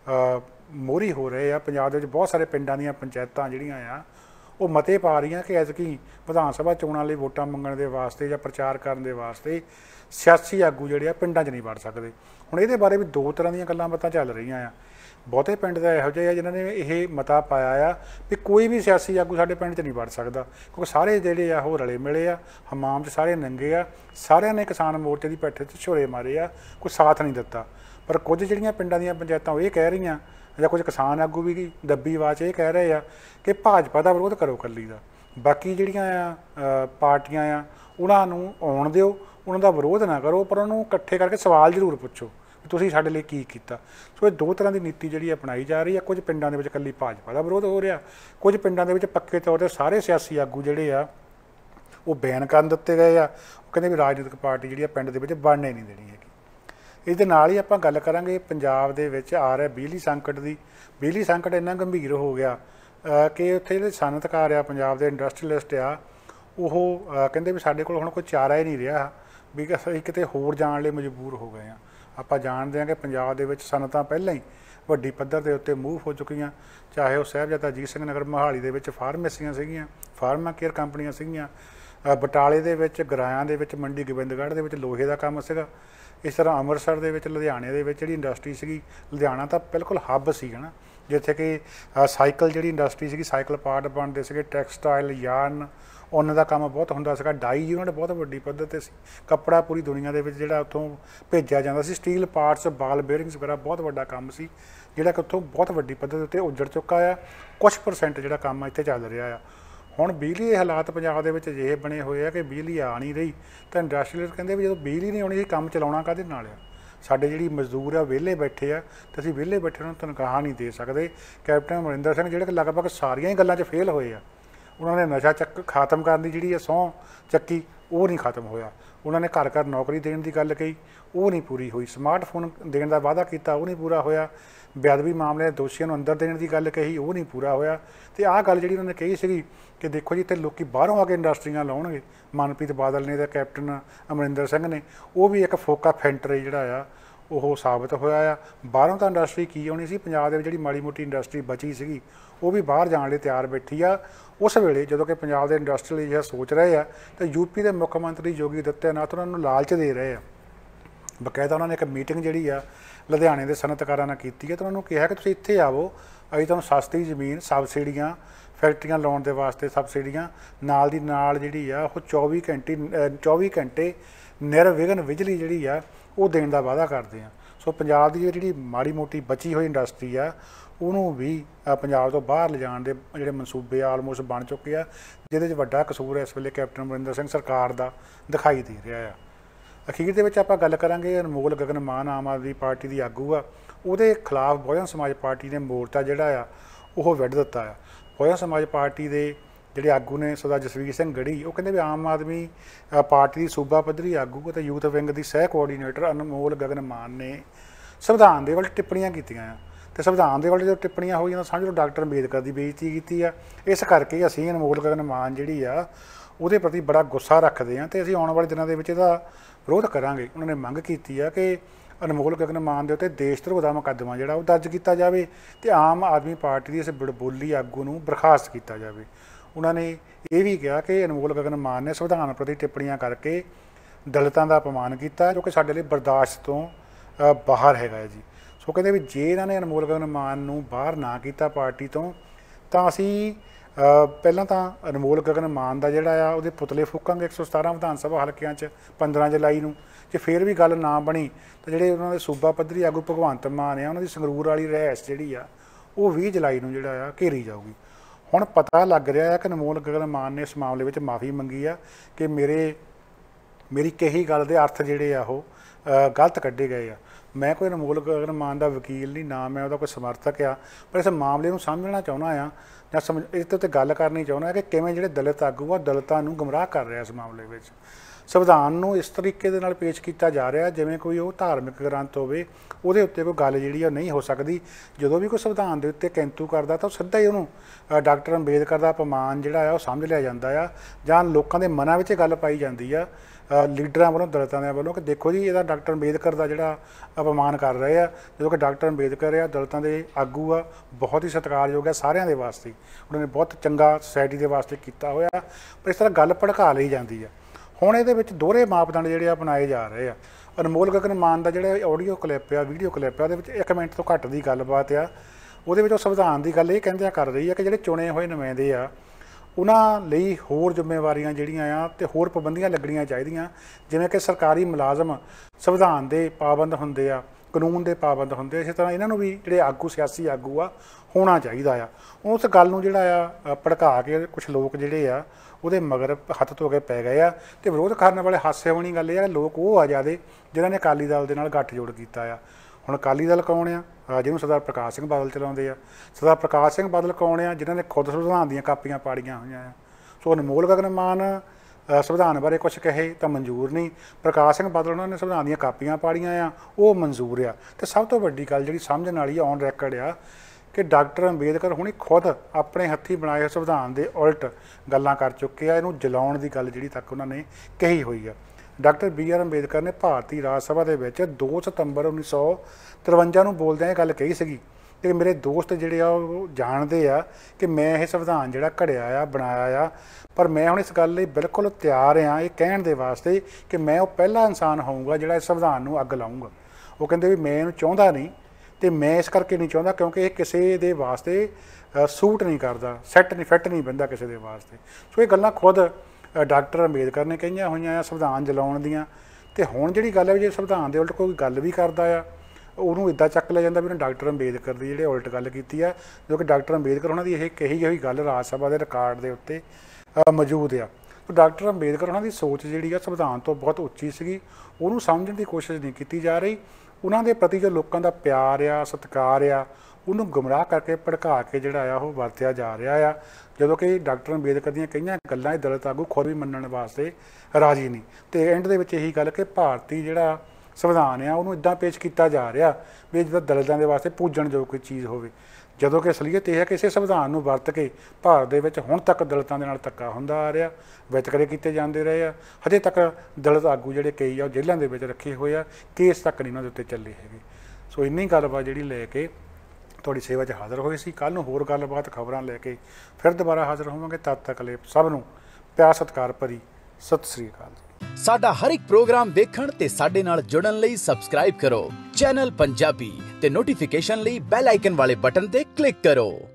ਮੋਹਰੀ ਹੋ ਰਹੇ ਆ। ਪੰਜਾਬ ਦੇ ਵਿੱਚ ਬਹੁਤ ਸਾਰੇ ਪਿੰਡਾਂ ਦੀਆਂ ਪੰਚਾਇਤਾਂ ਜਿਹੜੀਆਂ ਆ ਉਹ ਮਤੇ ਪਾ ਰਹੀਆਂ ਕਿ ਐਤਕੀ ਵਿਧਾਨ ਸਭਾ ਚੋਣਾਂ ਲਈ ਵੋਟਾਂ ਮੰਗਣ ਦੇ ਵਾਸਤੇ ਜਾਂ ਪ੍ਰਚਾਰ ਕਰਨ ਦੇ ਵਾਸਤੇ ਸਿਆਸੀ ਆਗੂ ਜਿਹੜੇ ਆ ਪਿੰਡਾਂ 'ਚ ਨਹੀਂ ਵੜ ਸਕਦੇ। ਹੁਣ ਇਹਦੇ ਬਾਰੇ ਵੀ 2 ਤਰ੍ਹਾਂ ਦੀਆਂ ਗੱਲਾਂ ਬਾਤਾਂ ਚੱਲ ਰਹੀਆਂ ਆ। ਬਹੁਤੇ ਪਿੰਡ ਦਾ ਇਹੋ ਜਿਹੇ ਆ ਜਿਨ੍ਹਾਂ ਨੇ ਇਹ ਮਤਾ ਪਾਇਆ ਆ ਵੀ ਕੋਈ ਵੀ ਸਿਆਸੀ ਆਗੂ ਸਾਡੇ ਪਿੰਡ 'ਚ ਨਹੀਂ ਵੜ ਸਕਦਾ ਕਿਉਂਕਿ ਸਾਰੇ ਜਿਹੜੇ ਆ ਉਹ ਰਲੇ ਮਿਲੇ ਆ, ਹਮਾਮ 'ਚ ਸਾਰੇ ਨੰਗੇ ਆ, ਸਾਰਿਆਂ ਨੇ ਕਿਸਾਨ ਮੋਰਚੇ ਦੀ ਪਿੱਠ 'ਤੇ ਝੋਰੇ ਮਾਰੇ ਆ, ਕੋਈ ਸਾਥ ਨਹੀਂ ਦਿੱਤਾ। ਪਰ ਕੁਝ ਜਿਹੜੀਆਂ ਪਿੰਡਾਂ ਦੀਆਂ ਪੰਚਾਇਤਾਂ ਉਹ ਇਹ ਕਹਿ ਰਹੀਆਂ ਜਾਂ ਕੁਝ ਕਿਸਾਨ ਆਗੂ ਵੀ ਦੱਬੀ ਆਵਾਜ਼ ਇਹ ਕਹਿ ਰਹੇ ਆ ਕਿ ਭਾਜਪਾ ਦਾ ਵਿਰੋਧ ਕਰੋ ਇਕੱਲੀ ਦਾ, ਬਾਕੀ ਜਿਹੜੀਆਂ ਆ ਪਾਰਟੀਆਂ ਆ ਉਹਨਾਂ ਨੂੰ ਆਉਣ ਦਿਓ, ਉਹਨਾਂ ਦਾ ਵਿਰੋਧ ਨਾ ਕਰੋ, ਪਰ ਉਹਨੂੰ ਇਕੱਠੇ ਕਰਕੇ ਸਵਾਲ ਜ਼ਰੂਰ ਪੁੱਛੋ ਵੀ ਤੁਸੀਂ ਸਾਡੇ ਲਈ ਕੀ ਕੀਤਾ। ਸੋ ਇਹ 2 ਤਰ੍ਹਾਂ ਦੀ ਨੀਤੀ ਜਿਹੜੀ ਅਪਣਾਈ ਜਾ ਰਹੀ ਹੈ। ਕੁਝ ਪਿੰਡਾਂ ਦੇ ਵਿੱਚ ਇਕੱਲੀ ਭਾਜਪਾ ਦਾ ਵਿਰੋਧ ਹੋ ਰਿਹਾ, ਕੁਝ ਪਿੰਡਾਂ ਦੇ ਵਿੱਚ ਪੱਕੇ ਤੌਰ 'ਤੇ ਸਾਰੇ ਸਿਆਸੀ ਆਗੂ ਜਿਹੜੇ ਆ ਉਹ ਬੈਨ ਕਰ ਦਿੱਤੇ ਗਏ ਆ। ਉਹ ਕਹਿੰਦੇ ਵੀ ਰਾਜਨੀਤਿਕ ਪਾਰਟੀ ਜਿਹੜੀ ਆ ਪਿੰਡ ਦੇ ਵਿੱਚ ਬਣਨੇ ਨਹੀਂ ਦੇਣੀ ਹੈਗੀ। ਇਸ ਦੇ ਨਾਲ ਹੀ ਆਪਾਂ ਗੱਲ ਕਰਾਂਗੇ ਪੰਜਾਬ ਦੇ ਵਿੱਚ ਆ ਰਿਹਾ ਬਿਜਲੀ ਸੰਕਟ ਦੀ। ਬਿਜਲੀ ਸੰਕਟ ਇੰਨਾ ਗੰਭੀਰ ਹੋ ਗਿਆ ਕਿ ਉੱਥੇ ਜਿਹੜੇ ਸਨਅਤਕਾਰ ਆ, ਪੰਜਾਬ ਦੇ ਇੰਡਸਟਰੀਅਲਿਸਟ ਆ, ਉਹ ਕਹਿੰਦੇ ਵੀ ਸਾਡੇ ਕੋਲ ਹੁਣ ਕੋਈ ਚਾਰਾ ਹੀ ਨਹੀਂ ਰਿਹਾ ਵੀ ਅਸੀਂ ਕਿਤੇ ਹੋਰ ਜਾਣ ਲਈ ਮਜਬੂਰ ਹੋ ਗਏ ਆ। ਆਪਾਂ ਜਾਣਦੇ ਹਾਂ कि पंजाब ਦੇ ਵਿੱਚ ਸਨਅਤਾਂ ਪਹਿਲਾਂ ਹੀ ਵੱਡੀ ਪੱਧਰ ਦੇ ਉੱਤੇ ਮੂਵ ਹੋ ਚੁੱਕੀਆਂ, ਚਾਹੇ ਉਹ ਸਾਹਿਬਜ਼ਾਦਾ ਅਜੀਤ ਸਿੰਘ ਨਗਰ ਮੋਹਾਲੀ ਦੇ ਵਿੱਚ ਫਾਰਮੇਸੀਆਂ ਸੀਗੀਆਂ, ਫਾਰਮਾ ਕੇਅਰ ਕੰਪਨੀਆਂ ਸੀਗੀਆਂ, ਬਟਾਲੇ ਦੇ ਵਿੱਚ ਗਰਾਇਆਂ ਦੇ ਵਿੱਚ ਮੰਡੀ ਗੋਬਿੰਦਗੜ੍ਹ ਦੇ ਵਿੱਚ ਲੋਹੇ ਦਾ ਕੰਮ ਸੀਗਾ। ਇਸ ਤਰ੍ਹਾਂ ਅੰਮ੍ਰਿਤਸਰ ਦੇ ਵਿੱਚ ਲੁਧਿਆਣੇ ਦੇ ਵਿੱਚ ਜਿਹੜੀ ਇੰਡਸਟਰੀ ਸੀਗੀ, ਲੁਧਿਆਣਾ ਤਾਂ ਬਿਲਕੁਲ ਹੱਬ ਸੀ ਹੈ ਨਾ, ਜਿੱਥੇ ਕਿ ਸਾਈਕਲ ਜਿਹੜੀ ਇੰਡਸਟਰੀ ਸੀਗੀ, ਸਾਈਕਲ ਪਾਰਟ ਬਣਦੇ ਸੀਗੇ, ਟੈਕਸਟਾਈਲ, ਯਾਰਨ, ਉੱਨ ਦਾ ਕੰਮ ਬਹੁਤ ਹੁੰਦਾ ਸੀਗਾ, ਡਾਈ ਉਹਨਾਂ ਨੇ ਬਹੁਤ ਵੱਡੀ ਪੱਧਰ 'ਤੇ ਸੀ, ਕੱਪੜਾ ਪੂਰੀ ਦੁਨੀਆ ਦੇ ਵਿੱਚ ਜਿਹੜਾ ਉੱਥੋਂ ਭੇਜਿਆ ਜਾਂਦਾ ਸੀ, ਸਟੀਲ ਪਾਰਟਸ, ਬਾਲ ਬੇਅਰਿੰਗਸ ਵਗੈਰਾ ਬਹੁਤ ਵੱਡਾ ਕੰਮ ਸੀ ਜਿਹੜਾ ਕਿ ਉੱਥੋਂ ਬਹੁਤ ਵੱਡੀ ਪੱਧਰ ਦੇ ਉੱਤੇ ਉੱਜੜ ਚੁੱਕਾ ਆ। ਕੁਛ % ਜਿਹੜਾ ਕੰਮ ਇੱਥੇ ਚੱਲ ਰਿਹਾ ਆ। ਹੁਣ ਬਿਜਲੀ ਦੇ ਹਾਲਾਤ ਪੰਜਾਬ ਦੇ ਵਿੱਚ ਅਜਿਹੇ ਬਣੇ ਹੋਏ ਆ ਕਿ ਬਿਜਲੀ ਆ ਨਹੀਂ ਰਹੀ, ਤਾਂ ਇੰਡਸਟਰੀਅਲ ਕਹਿੰਦੇ ਵੀ ਜਦੋਂ ਬਿਜਲੀ ਨਹੀਂ ਆਉਣੀ, ਅਸੀਂ ਕੰਮ ਚਲਾਉਣਾ ਕਾਹਦੇ ਨਾਲ ਆ। ਸਾਡੇ ਜਿਹੜੀ ਮਜ਼ਦੂਰ ਆ ਵਿਹਲੇ ਬੈਠੇ ਆ, ਤੇ ਅਸੀਂ ਵਿਹਲੇ ਬੈਠੇ ਨੂੰ ਤਨਖਾਹ ਨਹੀਂ ਦੇ ਸਕਦੇ। ਕੈਪਟਨ ਅਮਰਿੰਦਰ ਸਿੰਘ ਜਿਹੜੇ ਕਿ ਲਗਭਗ ਸਾਰੀਆਂ ਹੀ ਗੱਲਾਂ 'ਚ ਫੇਲ ਹੋਏ ਆ। ਉਹਨਾਂ ਨੇ ਨਸ਼ਾ ਖਾਤਮ ਕਰਨ ਦੀ ਜਿਹੜੀ ਸਹੁੰ ਚੱਕੀ, ਉਹ ਨਹੀਂ ਖਤਮ ਹੋਇਆ। ਉਹਨਾਂ ਨੇ ਘਰ ਘਰ ਨੌਕਰੀ ਦੇਣ ਦੀ ਗੱਲ ਕਹੀ, ਉਹ ਨਹੀਂ ਪੂਰੀ ਹੋਈ। ਸਮਾਰਟਫੋਨ ਦੇਣ ਦਾ ਵਾਅਦਾ ਕੀਤਾ, ਉਹ ਨਹੀਂ ਪੂਰਾ ਹੋਇਆ। ਬੇਅਦਬੀ ਮਾਮਲੇ ਦੇ ਦੋਸ਼ੀਆਂ ਨੂੰ ਅੰਦਰ ਦੇਣ ਦੀ ਗੱਲ ਕਹੀ, ਉਹ ਨਹੀਂ ਪੂਰਾ ਹੋਇਆ। ਤੇ ਆਹ ਗੱਲ ਜਿਹੜੀ ਉਹਨਾਂ ਨੇ ਕਹੀ ਸੀਗੀ ਕਿ ਦੇਖੋ ਜੀ ਇੱਥੇ ਲੋਕੀ ਬਾਹਰੋਂ ਆ ਕੇ ਇੰਡਸਟਰੀਆਂ ਲਾਉਣਗੇ, ਮਨਪ੍ਰੀਤ ਬਾਦਲ ਨੇ ਤੇ ਕੈਪਟਨ ਅਮਰਿੰਦਰ ਸਿੰਘ ਨੇ, ਉਹ ਵੀ ਇੱਕ ਫੋਕਾ ਫੈਂਟਰੀ ਜਿਹੜਾ ਆ ਉਹ ਸਾਬਤ ਹੋਇਆ ਆ। ਬਾਹਰੋਂ ਤਾਂ ਇੰਡਸਟਰੀ ਕੀ ਆਉਣੀ ਸੀ, ਪੰਜਾਬ ਦੇ ਵਿੱਚ ਜਿਹੜੀ ਮਾੜੀ ਮੋਟੀ ਇੰਡਸਟਰੀ ਬਚੀ ਸੀਗੀ ਉਹ ਵੀ ਬਾਹਰ ਜਾਣ ਲਈ ਤਿਆਰ ਬੈਠੀ ਆ। ਉਸ ਵੇਲੇ ਜਦੋਂ ਕਿ ਪੰਜਾਬ ਦੇ ਇੰਡਸਟਰੀਅਲ ਇਹ ਸੋਚ ਰਹੇ ਆ, ਤਾਂ ਯੂਪੀ ਦੇ ਮੁੱਖ ਮੰਤਰੀ ਯੋਗੀ ਆਦਿੱਤਿਆਨਾਥ ਉਹਨਾਂ ਨੂੰ ਲਾਲਚ ਦੇ ਰਹੇ ਆ। ਬਕਾਇਦਾ ਉਹਨਾਂ ਨੇ ਇੱਕ ਮੀਟਿੰਗ ਜਿਹੜੀ ਆ ਲੁਧਿਆਣੇ ਦੇ ਸਨਅਤਕਾਰਾਂ ਨਾਲ ਕੀਤੀ ਹੈ, ਤਾਂ ਉਹਨਾਂ ਨੂੰ ਕਿਹਾ ਕਿ ਤੁਸੀਂ ਇੱਥੇ ਆਵੋ, ਅਸੀਂ ਤੁਹਾਨੂੰ ਸਸਤੀ ਜ਼ਮੀਨ, ਸਬਸਿਡੀਆਂ, ਫੈਕਟਰੀਆਂ ਲਾਉਣ ਦੇ ਵਾਸਤੇ ਸਬਸਿਡੀਆਂ, ਨਾਲ ਦੀ ਨਾਲ ਜਿਹੜੀ ਆ ਉਹ 24 ਘੰਟੇ ਨਿਰਵਿਘਨ ਬਿਜਲੀ ਜਿਹੜੀ ਆ ਉਹ ਦੇਣ ਦਾ ਵਾਅਦਾ ਕਰਦੇ ਆ। ਸੋ ਪੰਜਾਬ ਦੀ ਜਿਹੜੀ ਮਾੜੀ ਮੋਟੀ ਬਚੀ ਹੋਈ ਇੰਡਸਟਰੀ ਆ ਉਹਨੂੰ ਵੀ ਪੰਜਾਬ ਤੋਂ ਬਾਹਰ ਲਿਜਾਣ ਦੇ ਜਿਹੜੇ ਮਨਸੂਬੇ ਆਲਮੋਸਟ ਬਣ ਚੁੱਕੇ ਆ, ਜਿਹਦੇ 'ਚ ਵੱਡਾ ਕਸੂਰ ਇਸ ਵੇਲੇ ਕੈਪਟਨ ਅਮਰਿੰਦਰ ਸਿੰਘ ਸਰਕਾਰ ਦਾ ਦਿਖਾਈ ਦੇ ਰਿਹਾ ਆ। ਅਖੀਰ ਦੇ ਵਿੱਚ ਆਪਾਂ ਗੱਲ ਕਰਾਂਗੇ ਅਨਮੋਲ ਗਗਨ ਮਾਨ, ਆਮ ਆਦਮੀ ਪਾਰਟੀ ਦੀ ਆਗੂ ਆ, ਉਹਦੇ ਖਿਲਾਫ ਬਹੁਜਨ ਸਮਾਜ ਪਾਰਟੀ ਨੇ ਮੋਰਚਾ ਜਿਹੜਾ ਆ ਉਹ ਵਿੱਢ ਦਿੱਤਾ ਆ। ਬਹੁਜਨ ਸਮਾਜ ਪਾਰਟੀ ਦੇ ਜਿਹੜੇ ਆਗੂ ਨੇ ਸਰਦਾਰ ਜਸਵੀਰ ਸਿੰਘ ਗੜੀ, ਉਹ ਕਹਿੰਦੇ ਵੀ ਆਮ ਆਦਮੀ ਪਾਰਟੀ ਦੀ ਸੂਬਾ ਪੱਧਰੀ ਆਗੂ ਅਤੇ ਯੂਥ ਵਿੰਗ ਦੀ ਸਹਿ ਕੋਆਰਡੀਨੇਟਰ ਅਨਮੋਲ ਗਗਨ ਮਾਨ ਨੇ ਸੰਵਿਧਾਨ ਦੇ ਵੱਲ ਟਿੱਪਣੀਆਂ ਕੀਤੀਆਂ ਆ, ਅਤੇ ਸੰਵਿਧਾਨ ਦੇ ਵੱਲ ਜਦੋਂ ਟਿੱਪਣੀਆਂ ਹੋਈਆਂ ਤਾਂ ਸਮਝ ਲਓ ਡਾਕਟਰ ਅੰਬੇਦਕਰ ਦੀ ਬੇਇੱਜ਼ਤੀ ਕੀਤੀ ਆ। ਇਸ ਕਰਕੇ ਅਸੀਂ ਅਨਮੋਲ ਗਗਨ ਮਾਨ ਜਿਹੜੀ ਆ ਉਹਦੇ ਪ੍ਰਤੀ ਬੜਾ ਗੁੱਸਾ ਰੱਖਦੇ ਹਾਂ, ਅਤੇ ਅਸੀਂ ਆਉਣ ਵਾਲੇ ਦਿਨਾਂ ਦੇ ਵਿੱਚ ਇਹਦਾ ਵਿਰੋਧ ਕਰਾਂਗੇ। ਉਹਨਾਂ ਨੇ ਮੰਗ ਕੀਤੀ ਆ ਕਿ ਅਨਮੋਲ ਗਗਨ ਮਾਨ ਦੇ ਉੱਤੇ ਦੇਸ਼ ਧਰੋਹ ਦਾ ਮੁਕੱਦਮਾ ਜਿਹੜਾ ਉਹ ਦਰਜ ਕੀਤਾ ਜਾਵੇ ਅਤੇ ਆਮ ਆਦਮੀ ਪਾਰਟੀ ਦੀ ਇਸ ਬੜਬੋਲੀ ਆਗੂ ਨੂੰ ਬਰਖਾਸਤ ਕੀਤਾ ਜਾਵੇ। ਉਹਨਾਂ ਨੇ ਇਹ ਵੀ ਕਿਹਾ ਕਿ ਅਨਮੋਲ ਗਗਨ ਮਾਨ ਨੇ ਸੰਵਿਧਾਨ ਪ੍ਰਤੀ ਟਿੱਪਣੀਆਂ ਕਰਕੇ ਦਲਿਤਾਂ ਦਾ ਅਪਮਾਨ ਕੀਤਾ, ਜੋ ਕਿ ਸਾਡੇ ਲਈ ਬਰਦਾਸ਼ਤ ਤੋਂ ਬਾਹਰ ਹੈਗਾ ਹੈ ਜੀ। ਸੋ ਕਹਿੰਦੇ ਵੀ ਜੇ ਇਹਨਾਂ ਨੇ ਅਨਮੋਲ ਗਗਨ ਮਾਨ ਨੂੰ ਬਾਹਰ ਨਾ ਕੀਤਾ ਪਾਰਟੀ ਤੋਂ, ਤਾਂ ਅਸੀਂ ਪਹਿਲਾਂ ਤਾਂ ਅਨਮੋਲ ਗਗਨ ਮਾਨ ਦਾ ਜਿਹੜਾ ਆ ਉਹਦੇ ਪੁਤਲੇ ਫੂਕਾਂਗੇ 117 ਵਿਧਾਨ ਸਭਾ ਹਲਕਿਆਂ 'ਚ 15 ਜੁਲਾਈ ਨੂੰ। ਜੇ ਫਿਰ ਵੀ ਗੱਲ ਨਾ ਬਣੀ ਤਾਂ ਜਿਹੜੇ ਉਹਨਾਂ ਦੇ ਸੂਬਾ ਪੱਧਰੀ ਆਗੂ ਭਗਵੰਤ ਮਾਨ ਆ, ਉਹਨਾਂ ਦੀ ਸੰਗਰੂਰ ਵਾਲੀ ਰਿਹਾਇਸ਼ ਜਿਹੜੀ ਆ ਉਹ 20 ਜੁਲਾਈ ਨੂੰ ਜਿਹੜਾ ਆ ਘੇਰੀ ਜਾਊਗੀ। ਹੁਣ ਪਤਾ ਲੱਗ ਰਿਹਾ ਹੈ ਕਿ ਅਨਮੋਲ ਗਗਨ ਮਾਨ ਨੇ ਇਸ ਮਾਮਲੇ ਵਿੱਚ ਮਾਫੀ ਮੰਗੀ ਆ ਕਿ ਮੇਰੀ ਕਹੀ ਗੱਲ ਦੇ ਅਰਥ ਜਿਹੜੇ ਆ ਉਹ ਗਲਤ ਕੱਢੇ ਗਏ ਆ। ਮੈਂ ਕੋਈ ਅਨਮੋਲ ਗਗਨ ਮਾਨ ਦਾ ਵਕੀਲ ਨਹੀਂ, ਨਾ ਮੈਂ ਉਹਦਾ ਕੋਈ ਸਮਰਥਕ ਆ, ਪਰ ਇਸ ਮਾਮਲੇ ਨੂੰ ਸਮਝਣਾ ਚਾਹੁੰਦਾ ਆ ਜਾਂ ਇਸ ਦੇ ਉੱਤੇ ਗੱਲ ਕਰਨੀ ਚਾਹੁੰਦਾ ਕਿ ਕਿਵੇਂ ਜਿਹੜੇ ਦਲਿਤ ਆਗੂ ਆ ਦਲਿਤਾਂ ਨੂੰ ਗੁੰਮਰਾਹ ਕਰ ਰਿਹਾ ਇਸ ਮਾਮਲੇ ਵਿੱਚ। ਸੰਵਿਧਾਨ ਨੂੰ ਇਸ ਤਰੀਕੇ ਦੇ ਨਾਲ ਪੇਸ਼ ਕੀਤਾ ਜਾ ਰਿਹਾ ਜਿਵੇਂ ਕੋਈ ਉਹ ਧਾਰਮਿਕ ਗ੍ਰੰਥ ਹੋਵੇ, ਉਹਦੇ ਉੱਤੇ ਕੋਈ ਗੱਲ ਜਿਹੜੀ ਆ ਨਹੀਂ ਹੋ ਸਕਦੀ। ਜਦੋਂ ਵੀ ਕੋਈ ਸੰਵਿਧਾਨ ਦੇ ਉੱਤੇ ਕੈਂਤੂ ਕਰਦਾ ਤਾਂ ਉਹ ਸਿੱਧਾ ਹੀ ਉਹਨੂੰ ਡਾਕਟਰ ਅੰਬੇਦਕਰ ਦਾ ਅਪਮਾਨ ਜਿਹੜਾ ਆ ਉਹ ਸਮਝ ਲਿਆ ਜਾਂਦਾ ਆ, ਜਾਂ ਲੋਕਾਂ ਦੇ ਮਨਾਂ ਵਿੱਚ ਗੱਲ ਪਾਈ ਜਾਂਦੀ ਆ ਲੀਡਰਾਂ ਵੱਲੋਂ, ਦਲਿਤਾਂ ਦੇ ਵੱਲੋਂ, ਕਿ ਦੇਖੋ ਜੀ ਇਹਦਾ ਡਾਕਟਰ ਅੰਬੇਦਕਰ ਦਾ ਜਿਹੜਾ ਅਪਮਾਨ ਕਰ ਰਹੇ ਆ, ਜਦੋਂ ਕਿ ਡਾਕਟਰ ਅੰਬੇਦਕਰ ਆ ਦਲਿਤਾਂ ਦੇ ਆਗੂ ਆ, ਬਹੁਤ ਹੀ ਸਤਿਕਾਰਯੋਗ ਆ ਸਾਰਿਆਂ ਦੇ ਵਾਸਤੇ, ਉਹਨਾਂ ਨੇ ਬਹੁਤ ਚੰਗਾ ਸੁਸਾਇਟੀ ਦੇ ਵਾਸਤੇ ਕੀਤਾ ਹੋਇਆ, ਪਰ ਇਸ ਤਰ੍ਹਾਂ ਗੱਲ ਭੜਕਾ ਲਈ ਜਾਂਦੀ ਆ। ਹੁਣ ਇਹਦੇ ਵਿੱਚ ਦੋਹਰੇ ਮਾਪਦੰਡ ਜਿਹੜੇ ਆ ਬਣਾਏ ਜਾ ਰਹੇ ਆ। ਅਨਮੋਲ ਗਗਨ ਮਾਨ ਦਾ ਜਿਹੜਾ ਆਡੀਓ ਕਲਿੱਪ ਆ, ਵੀਡੀਓ ਕਲਿੱਪ ਆ, ਉਹਦੇ ਵਿੱਚ 1 ਮਿੰਟ ਤੋਂ ਘੱਟ ਦੀ ਗੱਲਬਾਤ ਆ। ਉਹਦੇ ਵਿੱਚ ਉਹ ਸੰਵਿਧਾਨ ਦੀ ਗੱਲ ਇਹ ਕਹਿੰਦਿਆਂ ਕਰ ਰਹੀ ਆ ਕਿ ਜਿਹੜੇ ਚੁਣੇ ਹੋਏ ਨੁਮਾਇੰਦੇ ਆ ਉਹਨਾਂ ਲਈ ਹੋਰ ਜ਼ਿੰਮੇਵਾਰੀਆਂ ਜਿਹੜੀਆਂ ਆ ਅਤੇ ਹੋਰ ਪਾਬੰਦੀਆਂ ਲੱਗਣੀਆਂ ਚਾਹੀਦੀਆਂ, ਜਿਵੇਂ ਕਿ ਸਰਕਾਰੀ ਮੁਲਾਜ਼ਮ ਸੰਵਿਧਾਨ ਦੇ ਪਾਬੰਦ ਹੁੰਦੇ ਆ, ਕਾਨੂੰਨ ਦੇ ਪਾਬੰਦ ਹੁੰਦੇ, ਇਸੇ ਤਰ੍ਹਾਂ ਇਹਨਾਂ ਨੂੰ ਵੀ ਜਿਹੜੇ ਆਗੂ, ਸਿਆਸੀ ਆਗੂ ਆ, ਹੋਣਾ ਚਾਹੀਦਾ ਆ। ਉਸ ਗੱਲ ਨੂੰ ਜਿਹੜਾ ਆ ਭੜਕਾ ਕੇ ਕੁਛ ਲੋਕ ਜਿਹੜੇ ਆ ਉਹਦੇ ਮਗਰ ਹੱਥ ਧੋ ਕੇ ਪੈ ਗਏ ਆ, ਅਤੇ ਵਿਰੋਧ ਕਰਨ ਵਾਲੇ ਹਾਸੇ ਵਾਲੀ ਗੱਲ ਇਹ ਆ ਲੋਕ ਉਹ ਆ ਜ਼ਿਆਦੇ ਜਿਨ੍ਹਾਂ ਨੇ ਅਕਾਲੀ ਦਲ ਦੇ ਨਾਲ ਗੱਠਜੋੜ ਕੀਤਾ ਆ। ਹੁਣ ਅਕਾਲੀ ਦਲ ਕੌਣ ਆ? ਜਿਹਨੂੰ ਸਰਦਾਰ ਪ੍ਰਕਾਸ਼ ਸਿੰਘ ਬਾਦਲ ਚਲਾਉਂਦੇ ਆ। ਸਰਦਾਰ ਪ੍ਰਕਾਸ਼ ਸਿੰਘ ਬਾਦਲ ਕੌਣ ਆ? ਜਿਨ੍ਹਾਂ ਨੇ ਖੁਦ ਸੰਵਿਧਾਨ ਦੀਆਂ ਕਾਪੀਆਂ ਪਾੜੀਆਂ ਹੋਈਆਂ ਆ। ਸੋ ਅਨਮੋਲ ਗਗਨ ਮਾਨ ਸੰਵਿਧਾਨ ਬਾਰੇ ਕੁਛ ਕਹੇ ਤਾਂ ਮਨਜ਼ੂਰ ਨਹੀਂ, ਪ੍ਰਕਾਸ਼ ਸਿੰਘ ਬਾਦਲ ਉਹਨਾਂ ਨੇ ਸੰਵਿਧਾਨ ਦੀਆਂ ਕਾਪੀਆਂ ਪਾੜੀਆਂ ਆ, ਉਹ ਮਨਜ਼ੂਰ ਆ। ਅਤੇ ਸਭ ਤੋਂ ਵੱਡੀ ਗੱਲ ਜਿਹੜੀ ਸਮਝਣ ਵਾਲੀ ਔਨ ਰੈਕਡ ਆ ਕਿ ਡਾਕਟਰ ਅੰਬੇਦਕਰ ਹੁਣੀ ਖੁਦ ਆਪਣੇ ਹੱਥੀਂ ਬਣਾਏ ਸੰਵਿਧਾਨ ਦੇ ਉਲਟ ਗੱਲਾਂ ਕਰ ਚੁੱਕੇ ਆ। ਇਹਨੂੰ ਜਲਾਉਣ ਦੀ ਗੱਲ ਜਿਹੜੀ ਤੱਕ ਉਹਨਾਂ ਨੇ ਕਹੀ ਹੋਈ ਆ। ਡਾਕਟਰ BR ਅੰਬੇਦਕਰ ਨੇ ਭਾਰਤੀ ਰਾਜ ਸਭਾ ਦੇ ਵਿੱਚ 2 ਸਤੰਬਰ 1953 ਨੂੰ ਬੋਲਦਿਆਂ ਇਹ ਗੱਲ ਕਹੀ ਸੀਗੀ ਕਿ ਮੇਰੇ ਦੋਸਤ ਜਿਹੜੇ ਆ ਉਹ ਜਾਣਦੇ ਆ ਕਿ ਮੈਂ ਇਹ ਸੰਵਿਧਾਨ ਜਿਹੜਾ ਘੜਿਆ ਆ ਬਣਾਇਆ ਆ, ਪਰ ਮੈਂ ਹੁਣ ਇਸ ਗੱਲ ਲਈ ਬਿਲਕੁਲ ਤਿਆਰ ਆ ਇਹ ਕਹਿਣ ਦੇ ਵਾਸਤੇ ਕਿ ਮੈਂ ਉਹ ਪਹਿਲਾ ਇਨਸਾਨ ਹੋਊਂਗਾ ਜਿਹੜਾ ਇਸ ਸੰਵਿਧਾਨ ਨੂੰ ਅੱਗ ਲਾਊਂਗਾ। ਉਹ ਕਹਿੰਦੇ ਵੀ ਮੈਂ ਇਹਨੂੰ ਚਾਹੁੰਦਾ ਨਹੀਂ, ਤੇ ਮੈਂ ਇਸ ਕਰਕੇ ਨਹੀਂ ਚਾਹੁੰਦਾ ਕਿਉਂਕਿ ਇਹ ਕਿਸੇ ਦੇ ਵਾਸਤੇ ਸੂਟ ਨਹੀਂ ਕਰਦਾ, ਸੈੱਟ ਨਹੀਂ ਫਿੱਟ ਨਹੀਂ ਬਹਿੰਦਾ ਕਿਸੇ ਦੇ ਵਾਸਤੇ। ਸੋ ਇਹ ਗੱਲਾਂ ਖੁਦ ਡਾਕਟਰ ਅੰਬੇਦਕਰ ਨੇ ਕਹੀਆਂ ਹੋਈਆਂ ਆ ਸੰਵਿਧਾਨ ਜਲਾਉਣ ਦੀਆਂ। ਤੇ ਹੁਣ ਜਿਹੜੀ ਗੱਲ ਹੈ ਜੇ ਸੰਵਿਧਾਨ ਦੇ ਉਲਟ ਕੋਈ ਗੱਲ ਵੀ ਕਰਦਾ ਆ ਉਹਨੂੰ ਇੱਦਾਂ ਚੱਕ ਲਿਆ ਜਾਂਦਾ ਵੀ ਉਹਨੇ ਡਾਕਟਰ ਅੰਬੇਦਕਰ ਦੀ ਜਿਹੜੇ ਉਲਟ ਗੱਲ ਕੀਤੀ ਆ, ਜੋ ਕਿ ਡਾਕਟਰ ਅੰਬੇਦਕਰ ਉਹਨਾਂ ਦੀ ਇਹ ਕਹੀ ਹੋਈ ਗੱਲ ਰਾਜ ਸਭਾ ਦੇ ਰਿਕਾਰਡ ਦੇ ਉੱਤੇ ਮੌਜੂਦ ਆ। ਡਾਕਟਰ ਅੰਬੇਦਕਰ ਉਹਨਾਂ ਦੀ ਸੋਚ ਜਿਹੜੀ ਆ ਸੰਵਿਧਾਨ ਤੋਂ ਬਹੁਤ ਉੱਚੀ ਸੀਗੀ, ਉਹਨੂੰ ਸਮਝਣ ਦੀ ਕੋਸ਼ਿਸ਼ ਨਹੀਂ ਕੀਤੀ ਜਾ ਰਹੀ। ਉਹਨਾਂ ਦੇ ਪ੍ਰਤੀ ਜੋ ਲੋਕਾਂ ਦਾ ਪਿਆਰ ਆ ਸਤਿਕਾਰ ਆ ਉਹਨੂੰ ਗੁੰਮਰਾਹ ਕਰਕੇ ਭੜਕਾ ਕੇ ਜਿਹੜਾ ਆ ਉਹ ਵਰਤਿਆ ਜਾ ਰਿਹਾ ਆ, ਜਦੋਂ ਕਿ ਡਾਕਟਰ ਅੰਬੇਦਕਰ ਦੀਆਂ ਕਈਆਂ ਗੱਲਾਂ ਇਹ ਦਲਿਤ ਆਗੂ ਖੁਦ ਵੀ ਮੰਨਣ ਵਾਸਤੇ ਰਾਜੀ ਨਹੀਂ। ਤੇ ਐਂਡ ਦੇ ਵਿੱਚ ਇਹੀ ਗੱਲ ਕਿ ਭਾਰਤੀ ਜਿਹੜਾ ਸੰਵਿਧਾਨ ਆ ਉਹਨੂੰ ਇੱਦਾਂ ਪੇਸ਼ ਕੀਤਾ ਜਾ ਰਿਹਾ ਵੀ ਜਿੱਦਾਂ ਦਲਿਤਾਂ ਦੇ ਵਾਸਤੇ ਪੂਜਣ ਜੋ ਕੋਈ ਚੀਜ਼ ਹੋਵੇ, ਜਦੋਂ ਕਿ ਅਸਲੀਅਤ ਇਹ ਹੈ ਕਿ ਇਸੇ ਸੰਵਿਧਾਨ ਨੂੰ ਵਰਤ ਕੇ ਭਾਰਤ ਦੇ ਵਿੱਚ ਹੁਣ ਤੱਕ ਦਲਿਤਾਂ ਦੇ ਨਾਲ ਧੱਕਾ ਹੁੰਦਾ ਆ ਰਿਹਾ, ਵਿਤਕਰੇ ਕੀਤੇ ਜਾਂਦੇ ਰਹੇ ਆ। ਹਜੇ ਤੱਕ ਦਲਿਤ ਆਗੂ ਜਿਹੜੇ ਕਈ ਆ ਉਹ ਜੇਲ੍ਹਾਂ ਦੇ ਵਿੱਚ ਰੱਖੇ ਹੋਏ ਆ, ਕੇਸ ਤੱਕ ਨਹੀਂ ਉਹਨਾਂ ਦੇ ਉੱਤੇ ਚੱਲੇ ਹੈਗੇ। ਸੋ ਇੰਨੀ ਗੱਲਬਾਤ ਜਿਹੜੀ ਲੈ ਕੇ ਤੁਹਾਡੀ ਸੇਵਾ 'ਚ ਹਾਜ਼ਰ ਹੋਏ ਸੀ। ਕੱਲ੍ਹ ਨੂੰ ਹੋਰ ਗੱਲਬਾਤ ਖਬਰਾਂ ਲੈ ਕੇ ਫਿਰ ਦੁਬਾਰਾ ਹਾਜ਼ਰ ਹੋਵਾਂਗੇ। ਤਦ ਤੱਕ ਲਈ ਸਭ ਨੂੰ ਪਿਆਰ ਸਤਿਕਾਰ ਭਰੀ ਸਤਿ ਸ੍ਰੀ ਅਕਾਲ। ਸਾਡਾ ਹਰ ਇੱਕ ਪ੍ਰੋਗਰਾਮ ਵੇਖਣ ਤੇ ਸਾਡੇ ਨਾਲ ਜੁੜਨ ਲਈ ਸਬਸਕ੍ਰਾਈਬ ਕਰੋ ਚੈਨਲ ਪੰਜਾਬੀ ਤੇ ਨੋਟੀਫਿਕੇਸ਼ਨ ਲਈ ਬੈਲ ਆਈਕਨ ਵਾਲੇ ਬਟਨ ਤੇ ਕਲਿੱਕ ਕਰੋ।